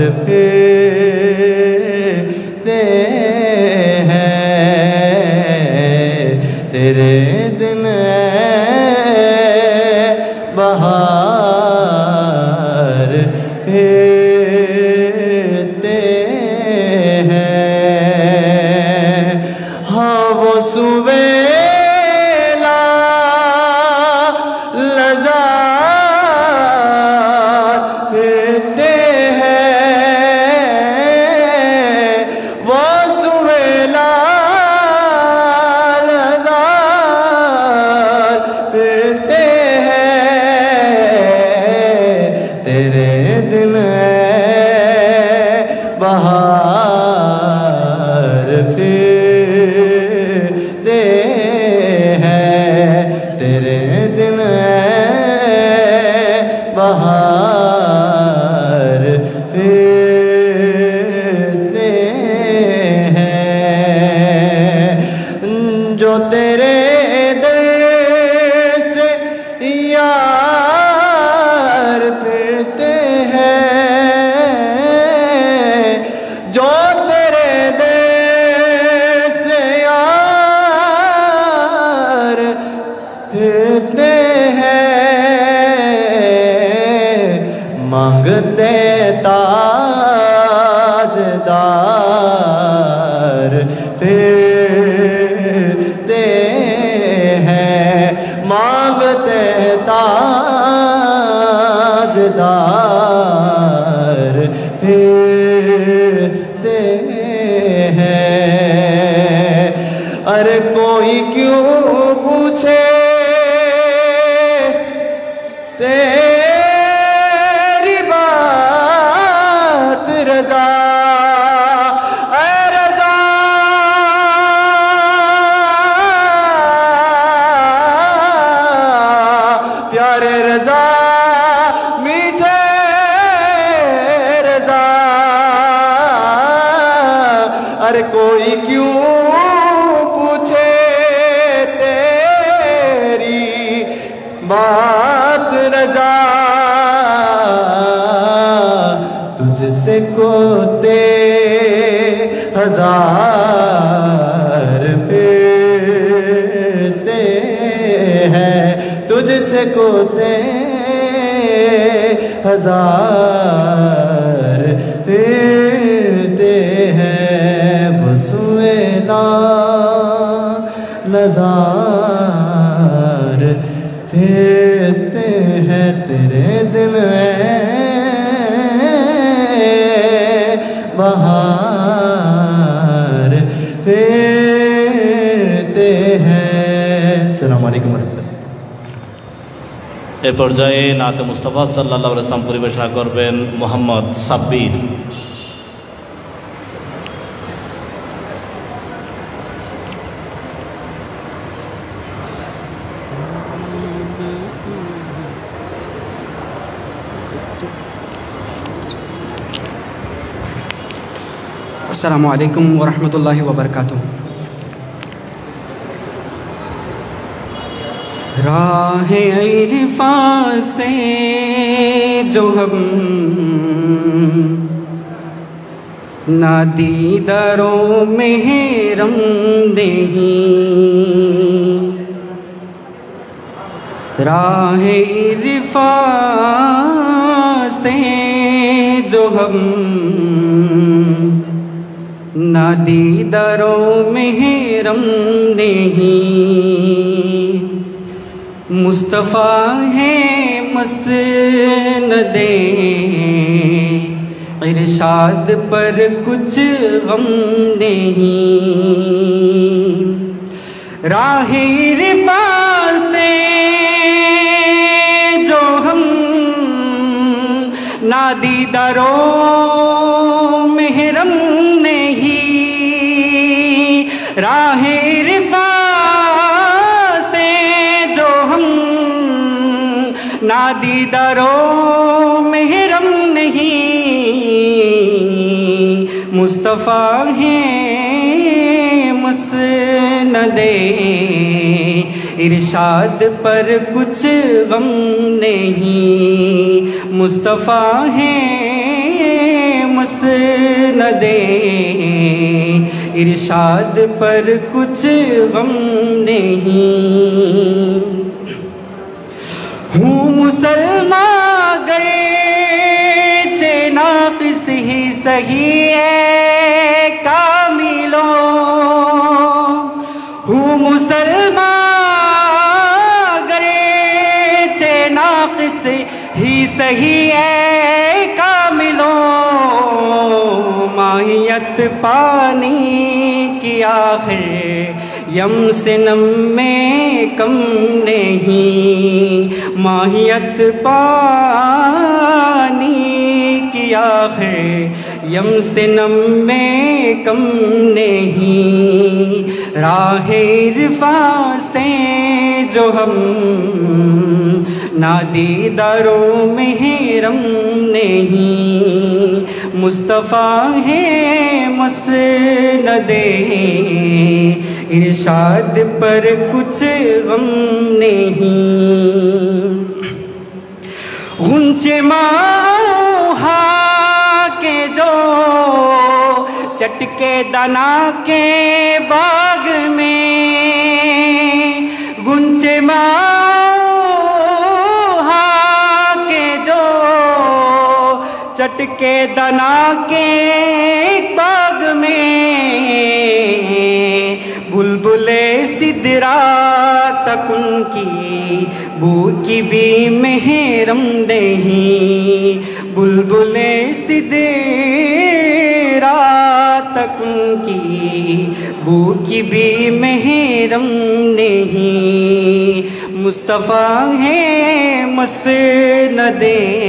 پھرتے ہیں تیرے دن اے بہار پھرتے ہیں ہاں وہ سویلا لزار پھرتے ہیں وہ سویلا لزار پھرتے ہیں تیرے دن بہار پھرتے ہیں تیرے دن بہار پھرتے ہیں جو تیرے در سے یار پھرتے ہیں جو تیرے در سے یار پھرتے ہیں مانگتے تاجدار پھرتے ہیں مانگتے تاجدار پھرتے ہیں ارے کوئی کیوں پوچھے تیری بات رضا اے رضا پیارے رضا میٹھے رضا ارے کوئی کیوں پوچھے تیری بات رضا تجھ سے کوتے ہزار پھرتے ہیں تجھ سے کوتے ہزار پھرتے ہیں وہ سویلا لزار پھرتے ہیں تیرے دل بہار پھرتے ہیں۔ السلام علیکم ورحمۃ اللہ۔ এ পর্যায়ে নাতে মুস্তাফা সাল্লাল্লাহু আলাইহি ওয়াসাল্লাম পরিবেশনা করবেন মোহাম্মদ সাব্বির। السلام علیکم ورحمۃ اللہ وبرکاتہ۔ راہ عرفاں سے جو ہم نادیداروں محرم نہیں، راہ عرفاں سے جو ہم نادیداروں محرم نہیں، مصطفیٰ ہے مسند ارشاد پر کچھ غم نہیں، راہ عرفاں سے جو ہم نادیداروں محرم نہیں، راہ عرفاں سے جو ہم نادیداروں محرم نہیں، مصطفیٰ ہیں مسند ارشاد پر کچھ غم نہیں، مصطفیٰ ہیں مسند ارشاد پر کچھ غم نہیں، ہوں مسلمان گئے چے ناقص ہی صحیح ہے کاملوں، ہوں مسلمان گئے چے ناقص ہی صحیح ہے کاملوں، ماہیت پانی کی آخر یم سنم میں کم نہیں، ماہیت پانی کی آخر یم سنم میں کم نہیں، راہ عرفاں سے جو ہم نادیداروں محرم نہیں، مصطفیٰ ہے مسند ارشاد پر کچھ غم نہیں، غنچے ماہا کے جو چٹکے دنا کے باغ میں، غنچے ماہا کے جو چٹکے دنا کے باغ میں، بلبلے سدرا تک ان کی بو کی بھی محرم نہیں، بلبلے سدرا تک ان کی بو کی بھی محرم نہیں، مصطفیٰ ہے مسند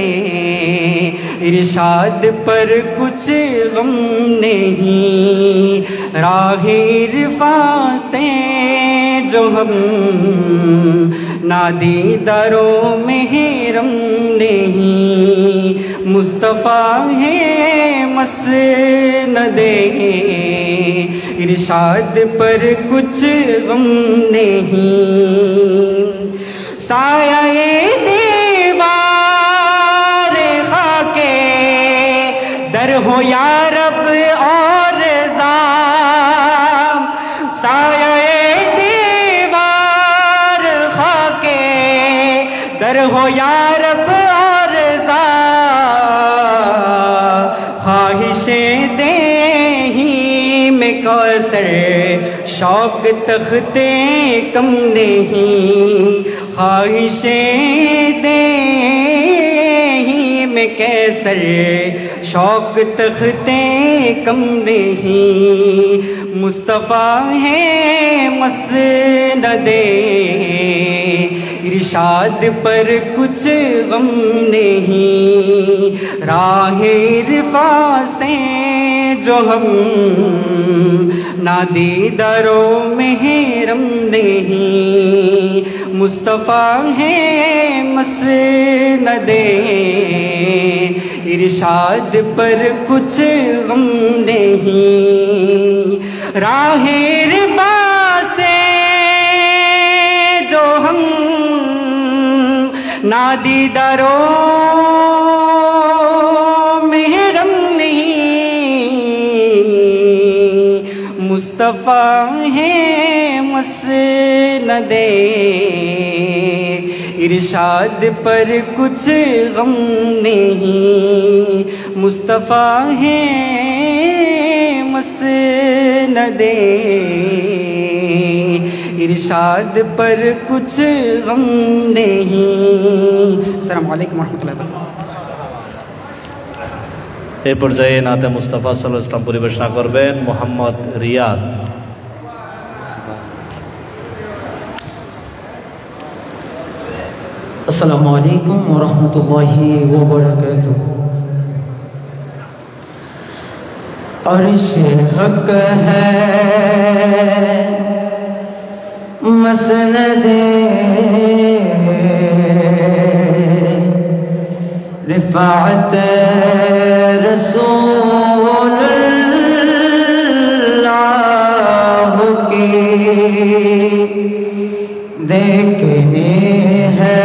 ارشاد پر کچھ غم نہیں، راہ عرفاں سے جو ہم نادیداروں محرم نہیں، مصطفیٰ ہے مسند ارشاد پر کچھ غم نہیں، سایہ دیوار خاکے در ہو یا رب اور زام، سایہ دیوار خاکے در ہو یا رب اور زام، خواہشیں دیہی میں کوثر شوق تختے کم نہیں، خواہشیں دیہی میں کیسر شوق تختے کم نہیں، مصطفیٰ ہے مسند ارشاد پر کچھ غم نہیں، راہ عرفاں سے जो हम नादीदारो महरम नहीं, मुस्तफ़ा है मसनदे इरशाद पर कुछ गम नहीं। राहे रिफा से जो हम नादीदारो महरम नहीं, मुस्तफ़ा है मसनदे इरशाद पर कुछ गम नहीं, मुस्तफ़ा है मसनदे इरशाद पर कुछ गम नहीं। अस्सलामु अलैकुम वरहमतुल्लाहि वबरकातुहू। এই পর্যায়ে নাতে মুস্তাফা সাল্লাল্লাহু আলাইহি ওয়াসাল্লাম পরিবেশনা করবেন মোহাম্মদ রিয়াদ। السلام علیکم ورحمۃ اللہ وبرکاتہ۔ عرش حق ہے مسند رفعت رسول اللہ کی دیکھنے ہے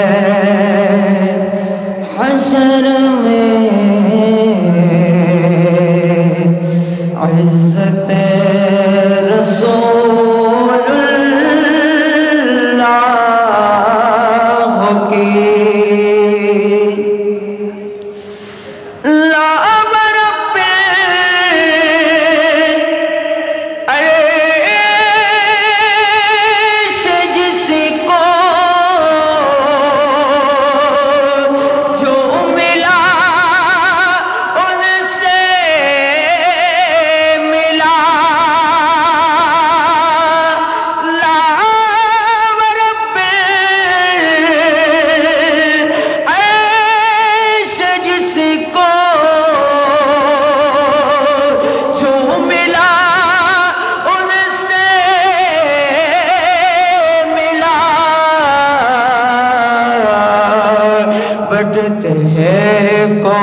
حشر میں عزت رسول اللہ کی بٹتے ہیں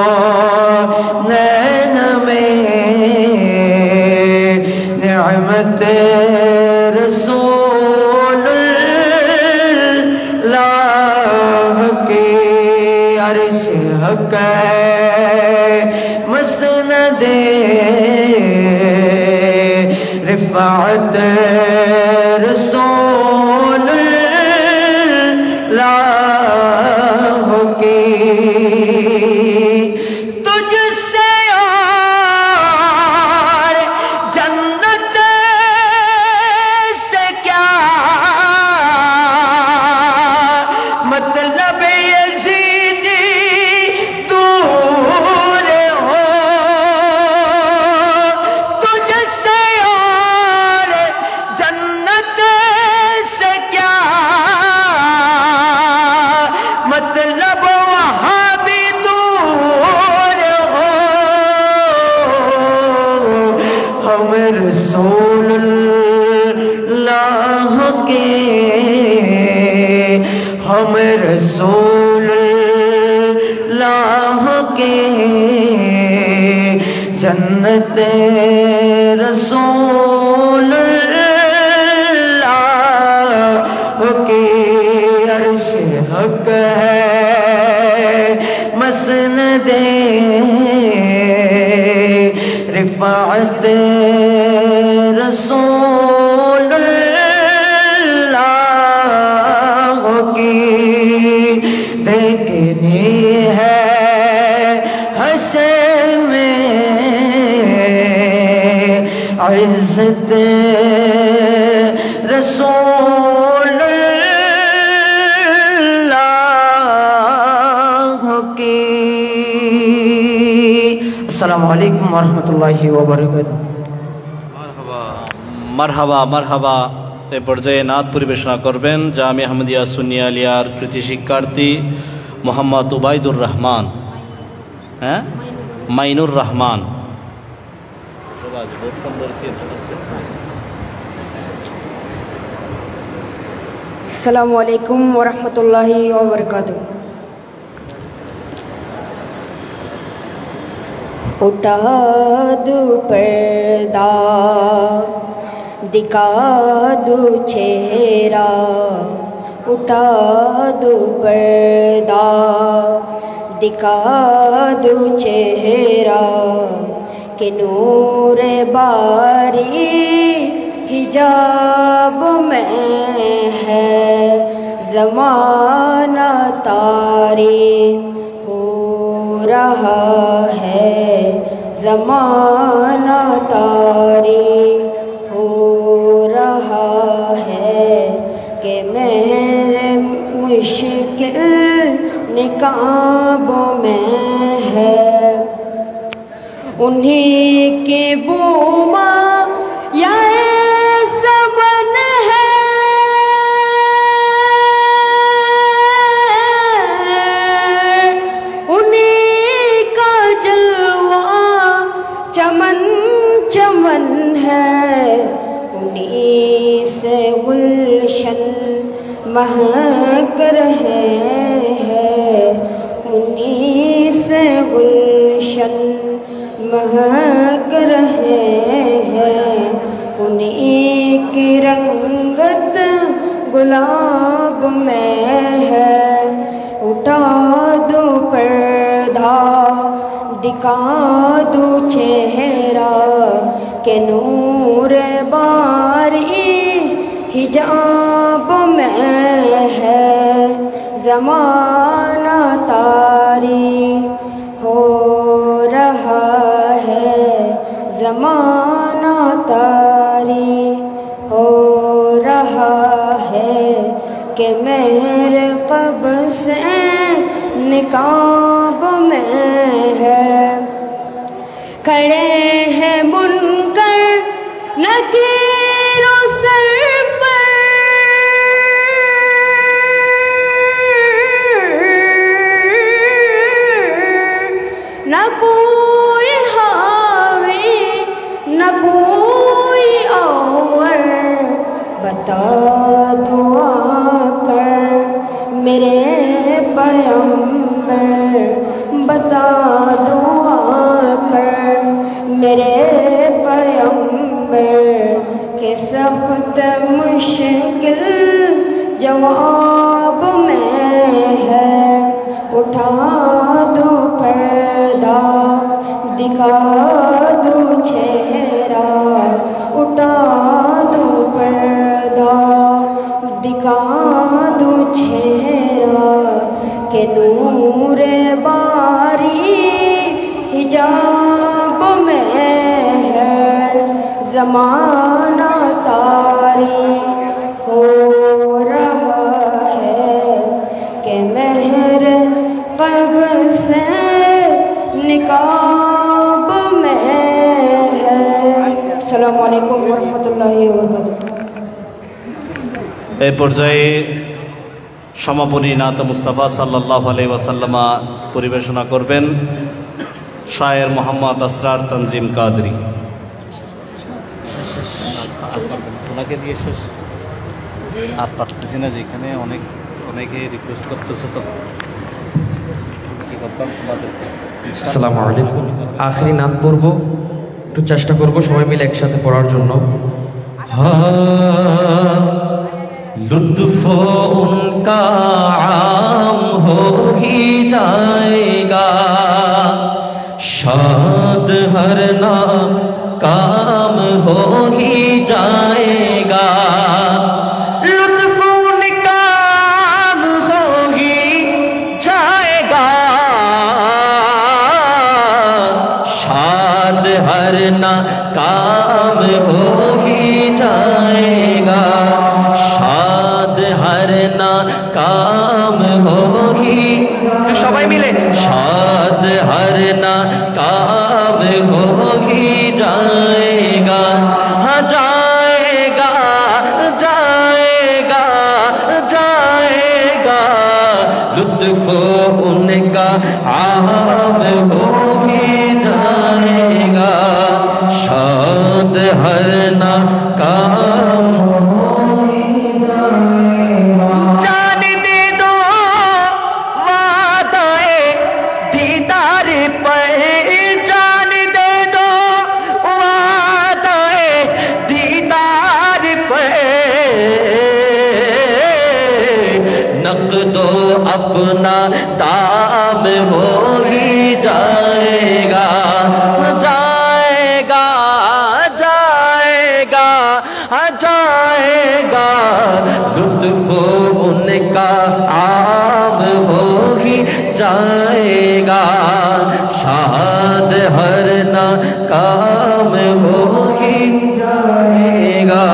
کونین میں نعمت رسول اللہ کی عرش حق ہے مسند رفعت رسول اللہ تجھ سے اور جنت سے کیا مطلب یزیدی دور ہو، تجھ سے اور جنت سے کیا مطلب وہاں بھی دور ہو، ہم رسول اللہ کے ہم رسول اللہ کے جنت رسول اللہ کی عرش حق ہے مسند رفعت رسول اللہ کی دیکھنی ہے حشر میں عزت رسول اللہ کی۔ السلام علیکم ورحمۃ اللہ وبرکاتہ۔ মারহাবা মারহাবা। এ পর্যায়ে নাত পরিবেশনা করবেন জামি আহমদিয়া সুন্নিয়া আলিয়ার কৃতি শিক্ষার্থী মোহাম্মদ উবাইদুর রহমান, হ্যাঁ মাইনুর রহমান। السلام علیکم ورحمۃ اللہ وبرکاتہ. اٹھا دو پردہ دکھا دو چہرہ، اٹھا دو پردہ دکھا دو چہرہ، کہ نور باری حجاب میں ہے زمانہ طاری ہو رہا ہے، زمانہ طاری ہو رہا ہے، کہ میرے مشکل نقابوں میں ہے. انہیں کے بوما یا سمن ہے، انہیں کا جلوہ چمن چمن ہے، انہیں سے گلشن مہک رہے ہیں، انہیں سے گلشن مہک رہے ہیں، انہیں کی رنگت گلاب میں ہے. اٹھا دو پردہ دکھا دو چہرہ، کہ نور باری حجاب میں ہے زمانہ طاری ہو رہا ہے، زمانہ طاری ہو رہا ہے، کہ مہر قبض سے نقاب میں ہے. کھڑے ہیں منکر نکیر و سر پر، نہ کوئی حاوی نہ کوئی اور، بتا دعا کر میرے پیغمبر، بتا دعا کر میرے پیغمبر، کہ سخت مشکل جواب میں ہے. اٹھا دو پردہ دکھا دو چہرہ، اٹھا دو پردہ دکھا دو چہرہ، کہ نور باری حجاب میں ہے زمانہ طاری ہو رہا ہے، کہ مہر قلب سے نقاب میں ہے. السلام علیکم ورحمۃ اللہ وبرکاتہ. এই পর্যায়ে সমাপনী নাত মুস্তাফা সাল্লাল্লাহু আলাইহি ওয়াসাল্লাম পরিবেশনা করবেন শায়ের মোহাম্মদ আসরার তানজিম কাদরি. ওনাকে দিয়ে শেষ আর পারতেছি না, যেখানে অনেক অনেকে রিকোয়েস্ট করতেছে, তো কি করতাম তোমাদের. আসসালামু আলাইকুম. আখেরি নাম পড়বো, একটু চেষ্টা করবো সবাই মিলে একসাথে পড়ার জন্য. लुत्फ़ उनका आम हो ही जाएगा, शाद हर नाम काम हो ही जाएगा. लुत्फ़ उनका आम हो ही जाएगा, शाद हर नाम काम हो ही जाएगा, शाद हर ना काम होगी. तो सबाई मिले शाद हर ना काम होगी जाएगा, हाँ जाएगा जाएगा जाएगा, लुत्फ़ उनका आम होगी जाएगा, शाद अपना दाम हो ही जाएगा जाएगा जाएगा जाएगा लुत्फ उनका आम हो ही जाएगा शाद हर ना काम हो ही जाएगा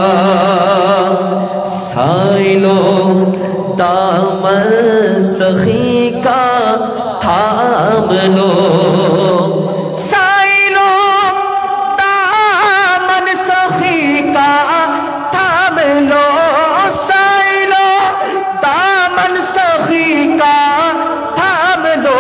साइलो दामन सखी का थाम लो साइलो दामन सखी का थाम लो साइलो दामन सखी का थाम लो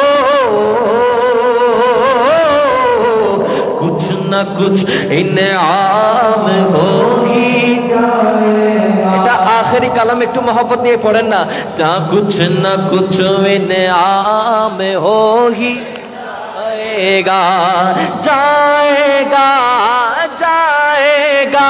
कुछ न कुछ इनाम हो ही এটা আখেরি কালাম একটু मोहब्बत নিয়ে পড়েন না তা कुछ न कुछ इनाम हो ही जाएगा जाएगा जाएगा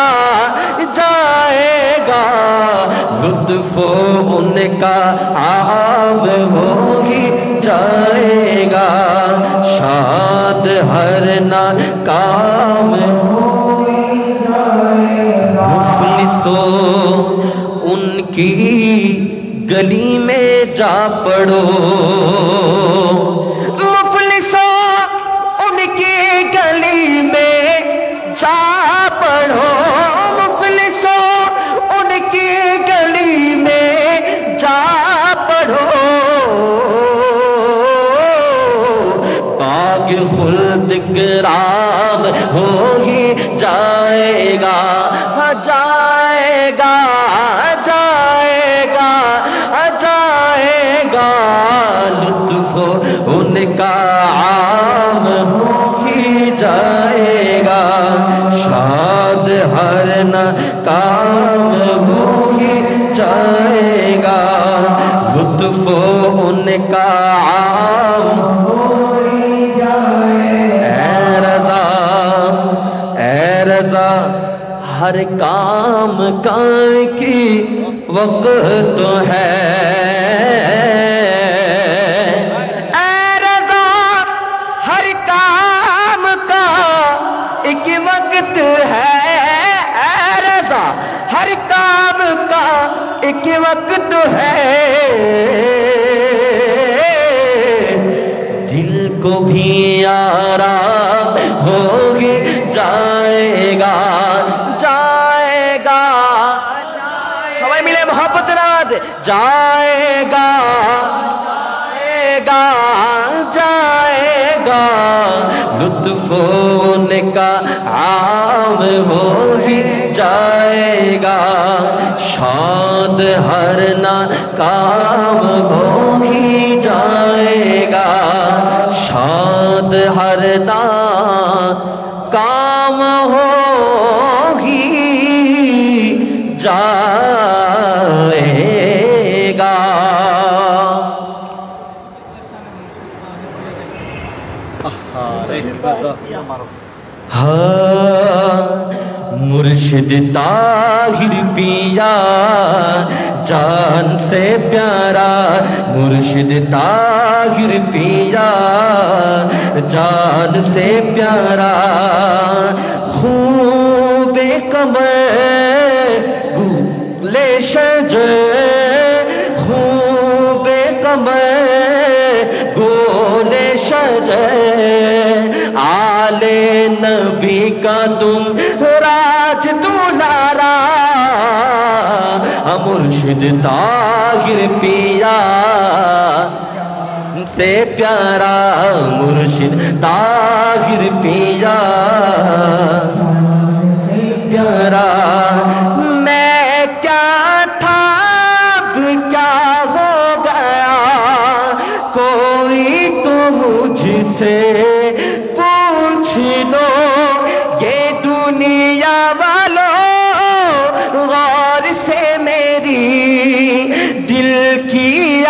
जाएगा लुत्फ उनका आम हो ही जाएगा शाद हर ना काम हो ही जाएगा मुफलिसो उनकी गली में जा पड़ो मुफलिसो उनकी गली में जा पड़ो मुफलिसो उनकी गली में जा पड़ो बाग खुल्द कराम हो ही जाएगा जाएगा जाएगा जाएगा लुत्फ उनका आम हो ही जाएगा शाद हर न काम हो ही जाएगा लुत्फ उनका आम हो ही जाएगा ऐ रज़ा ऐ रज़ा हर काम का की वक्त है ऐ रज़ा हर काम का एक वक्त है ऐ रज़ा हर काम का एक वक्त है दिल को भी आराम हो ही जाएगा जाएगा সবাই মিলে मोहब्बतेर आवाज़े जाएगा जाएगा जाएगा लुत्फ उनका आम हो ही जाएगा शाद हर ना काम हो ही जाएगा शाद हर ना काम हो ही जाएगा हाँ मुर्शिद ताहिर पिया जान से प्यारा मुर्शिद ताहिर पिया जान से प्यारा खूबे कमर गुले शजर खूबे कमर गोले शजर आले नबी का तुम राज दुलारा मुर्शिद ताहिर पिया से प्यारा मुर्शिद ताहिर पिया से प्यारा मैं क्या था अब क्या हो गया कोई तो मुझसे पूछ लो ये दुनिया वालों गौर से मेरी दिल की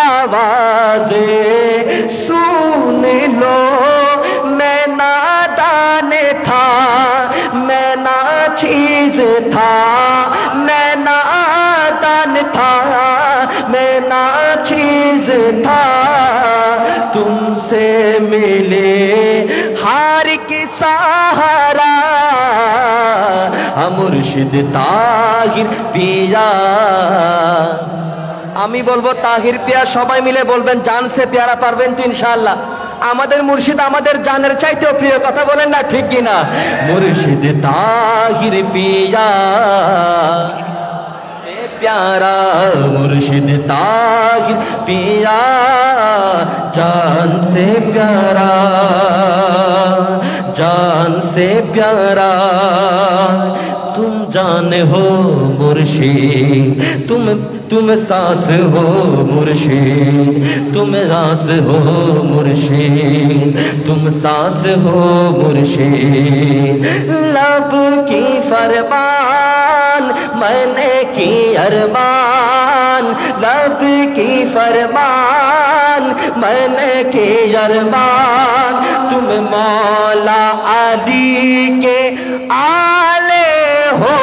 आवाज़ें सुन लो मैं नादान था मैं ना चीज़ था मैं नादान था मैं ना चीज़ था के सहारा मुर्शिद ताहिर पिया আমি বলবো তাহির পিয়া সবাই মিলে বলবেন জান সে প্যারা পারবেন তো ইনশাআল্লাহ আমাদের মুর্শিদ আমাদের জানের চাইতেও প্রিয় কথা বলেন না ঠিক কি না মুর্শিদ তাহির পিয়া সে প্যারা মুর্শিদ তাহির পিয়া জান সে প্যারা जान से प्यारा तुम जान हो मुर्शिद तुम तुम सांस हो मुर्शिद तुम रास हो मुर्शिद तुम सांस हो मुर्शिद लब की फरमान मैंने की अरमान लब की फरमान मैंने की अरमान तुम मौला अली के आले हो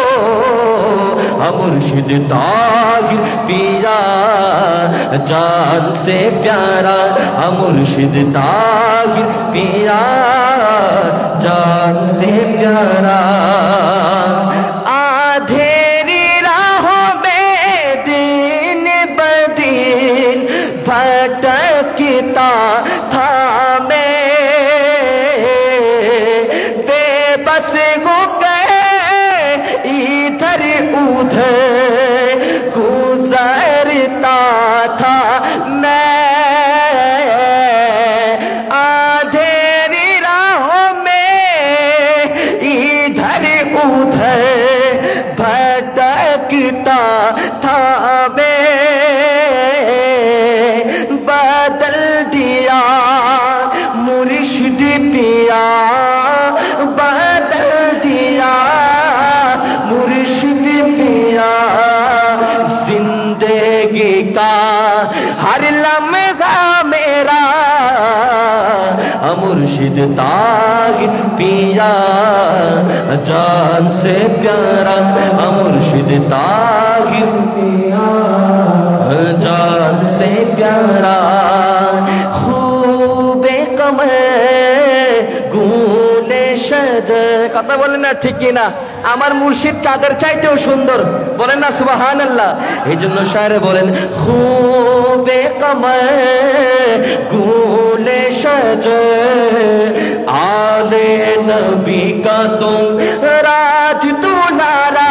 मुर्शिद ताहिर पिया जान से प्यारा मुर्शिद ताहिर पिया जान से प्यारा आधेरी राहों में दिन ब दिन भटकता था मैं बेबस हो गए इधर उधर गुजरता था मैं अंधेरी राहों में इधर उधर भटकता था मैं बदल दिया मुर्शिद पिया बदल दिया मुर्शिद पिया जिंदगी का हर लम्हा मेरा मुर्शिद ताहिर पिया जान से प्यारा मुर्शिद ताहिर पिया जान से प्यारा खूबे कमर गुले शजर কথা বলেন না ঠিক কি না আমার মুর্শিদ চাঁদের চাইতেও সুন্দর বলেন না সুবহানাল্লাহ এইজন্য শায়রে বলেন খুবে কমর গুলে শজর আলে নবী का तुम राज दुलारा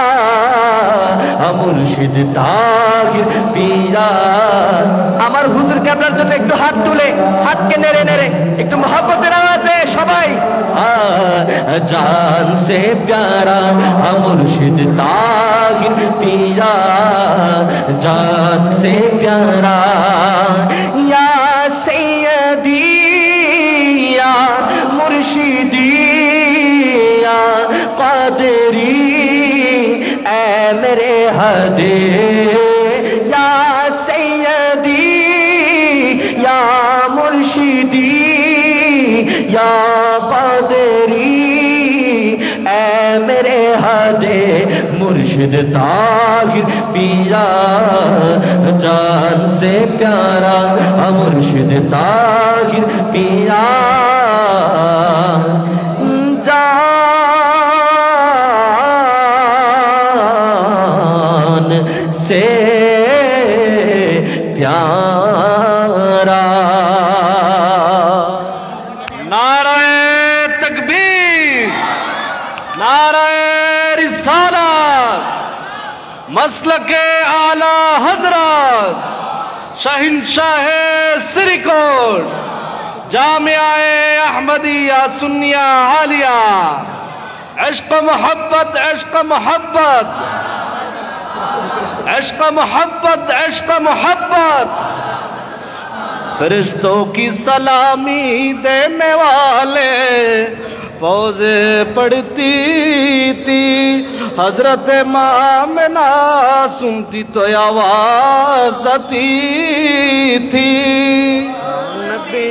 मुर्शिद ताहिर पिया আমার হুজুর কেবলার জন্য একটু হাত তুলে হাতকে নেড়ে নেড়ে একটু মহব্বতের আওয়াজে সবাই जान से प्यारा मुर्शिद ताहिर पिया जान से प्यारा या सैयदी या मुर्शिदी या क़ादरी ऐ मेरे हदे या सैयदी या मुर्शिदी या क़ादरी ऐ मेरे हदे मुर्शिद ताहिर पिया जान से प्यारा मुर्शिद ताहिर पिया जान से प्यारा मसलके आला हजरत शहंशाह सिरिकोट जामिया अहमदिया सुन्निया आलिया इश्क मोहब्बत इश्क मोहब्बत इश्क मोहब्बत इश्क मोहब्बत फरिश्तों की सलामी देने वाले फौजे पढ़ती थी हजरत मामना सुनती तो आवाज आती थी नबी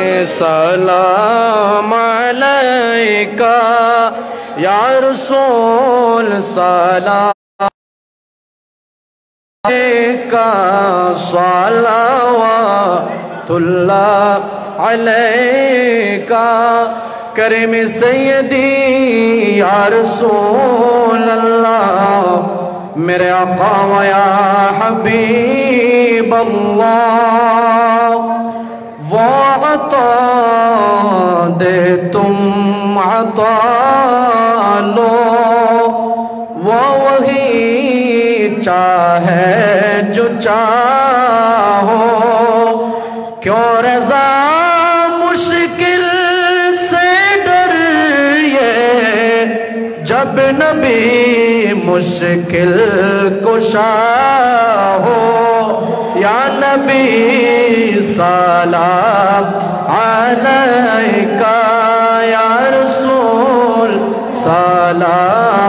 सलाम अलैका या रसूल सलाम अलैका सलावतुल्लाह अलैका کرم سیدی یا رسول اللہ میرے آقا و یا حبیب اللہ وہ عطا دے تم عطا لو وہ وہی چاہے جو چاہو کیوں رضا مشکل سے ڈریے جب نبی مشکل کشا ہو یا نبی سلام علیکہ یا رسول سلام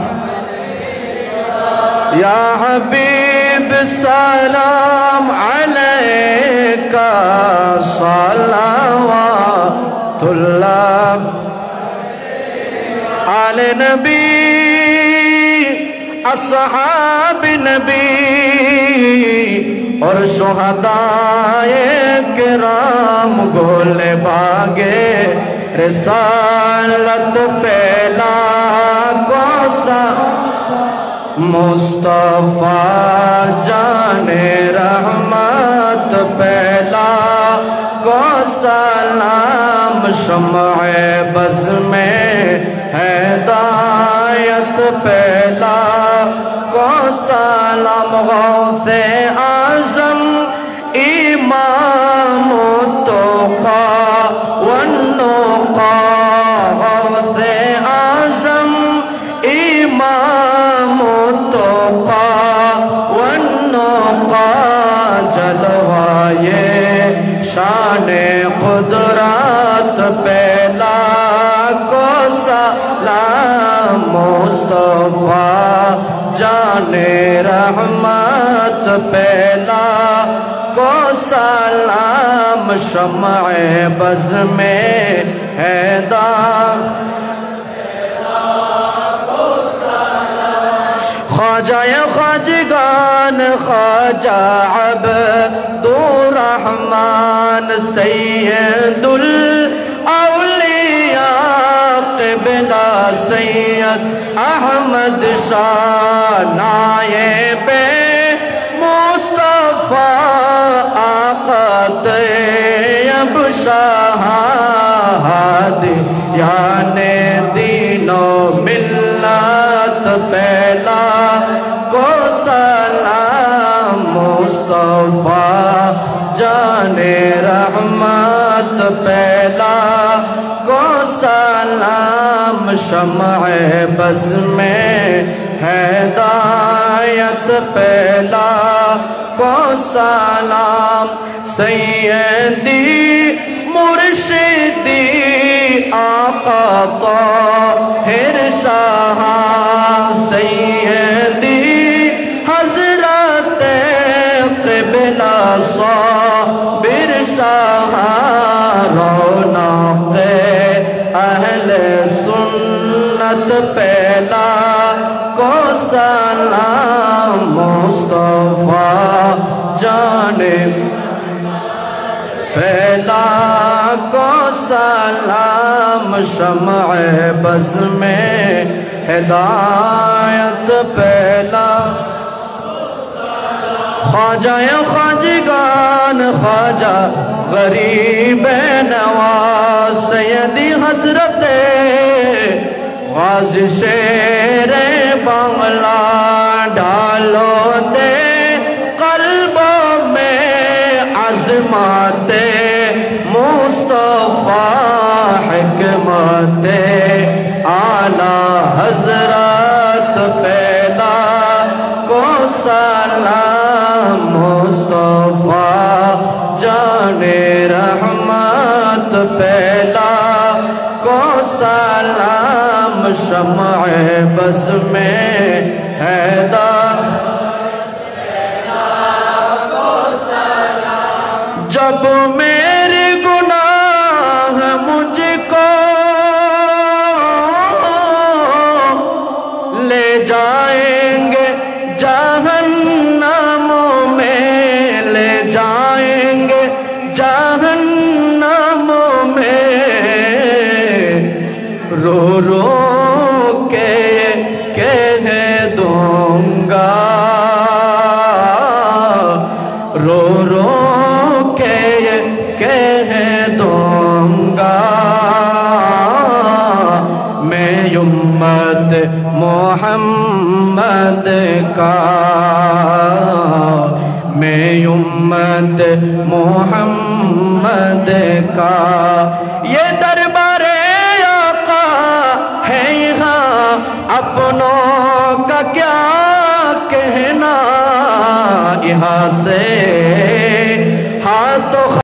یا حبیب سلام علیکہ صلوات اللہ آل نبی اصحاب نبی اور شہدائے کرام گول باغے رسالت پہلا کوسا مصطفیٰ جان رحمت پہلا کو سلام شمع بز میں ہدایت پہلا کو سلام غوث اعظم امام التقی والنقی غوث اعظم امام التقی والنقی جلوائے شان قدرت پہلا کو سلام مصطفیٰ جان رحمت پہلا کو سلام شمع بز میں ہدایت خواجہ خواجگان خواجہ عبد الرحمن سید الاولیاء قبلہ سید احمد شاہ نائب مصطفیٰ آقا طیب شاہ ہادی یعنی دین و ملت پہلا کو سلام مصطفیٰ جان رحمت پہلا کو سلام شمع بز میں ہدایت پہلا کو سلام سیدی مرشدی آقا طاہر شاہ سیدی حضرت قبلہ صابر شاہ رونق اہل سنت پہلا کو سلام مصطفیٰ جان پہلا کو سلام شمع بز میں ہدایت پہلا خواجہ خواجگان خواجہ غریب نواز سیدی حضرت غازی شیر بنگلہ ڈالو دے قلبوں میں عظمت مصطفیٰ حکمت اعلیٰ حضرت پہلا کو سلام مصطفیٰ جان رحمت پہلا کو سلام شمع بز میں ہدایت جب میرے گناہ مجھ کو لے جائیں گے جہنم میں لے جائیں گے جہنم میں रो रो के कह दूंगा, रो रो के कह दूंगा, मैं उम्मत मोहम्मद का, मैं उम्मत मोहम्मद का। ये दरबारे आका है यहाँ अपनों का क्या कहना, यहाँ से हाथों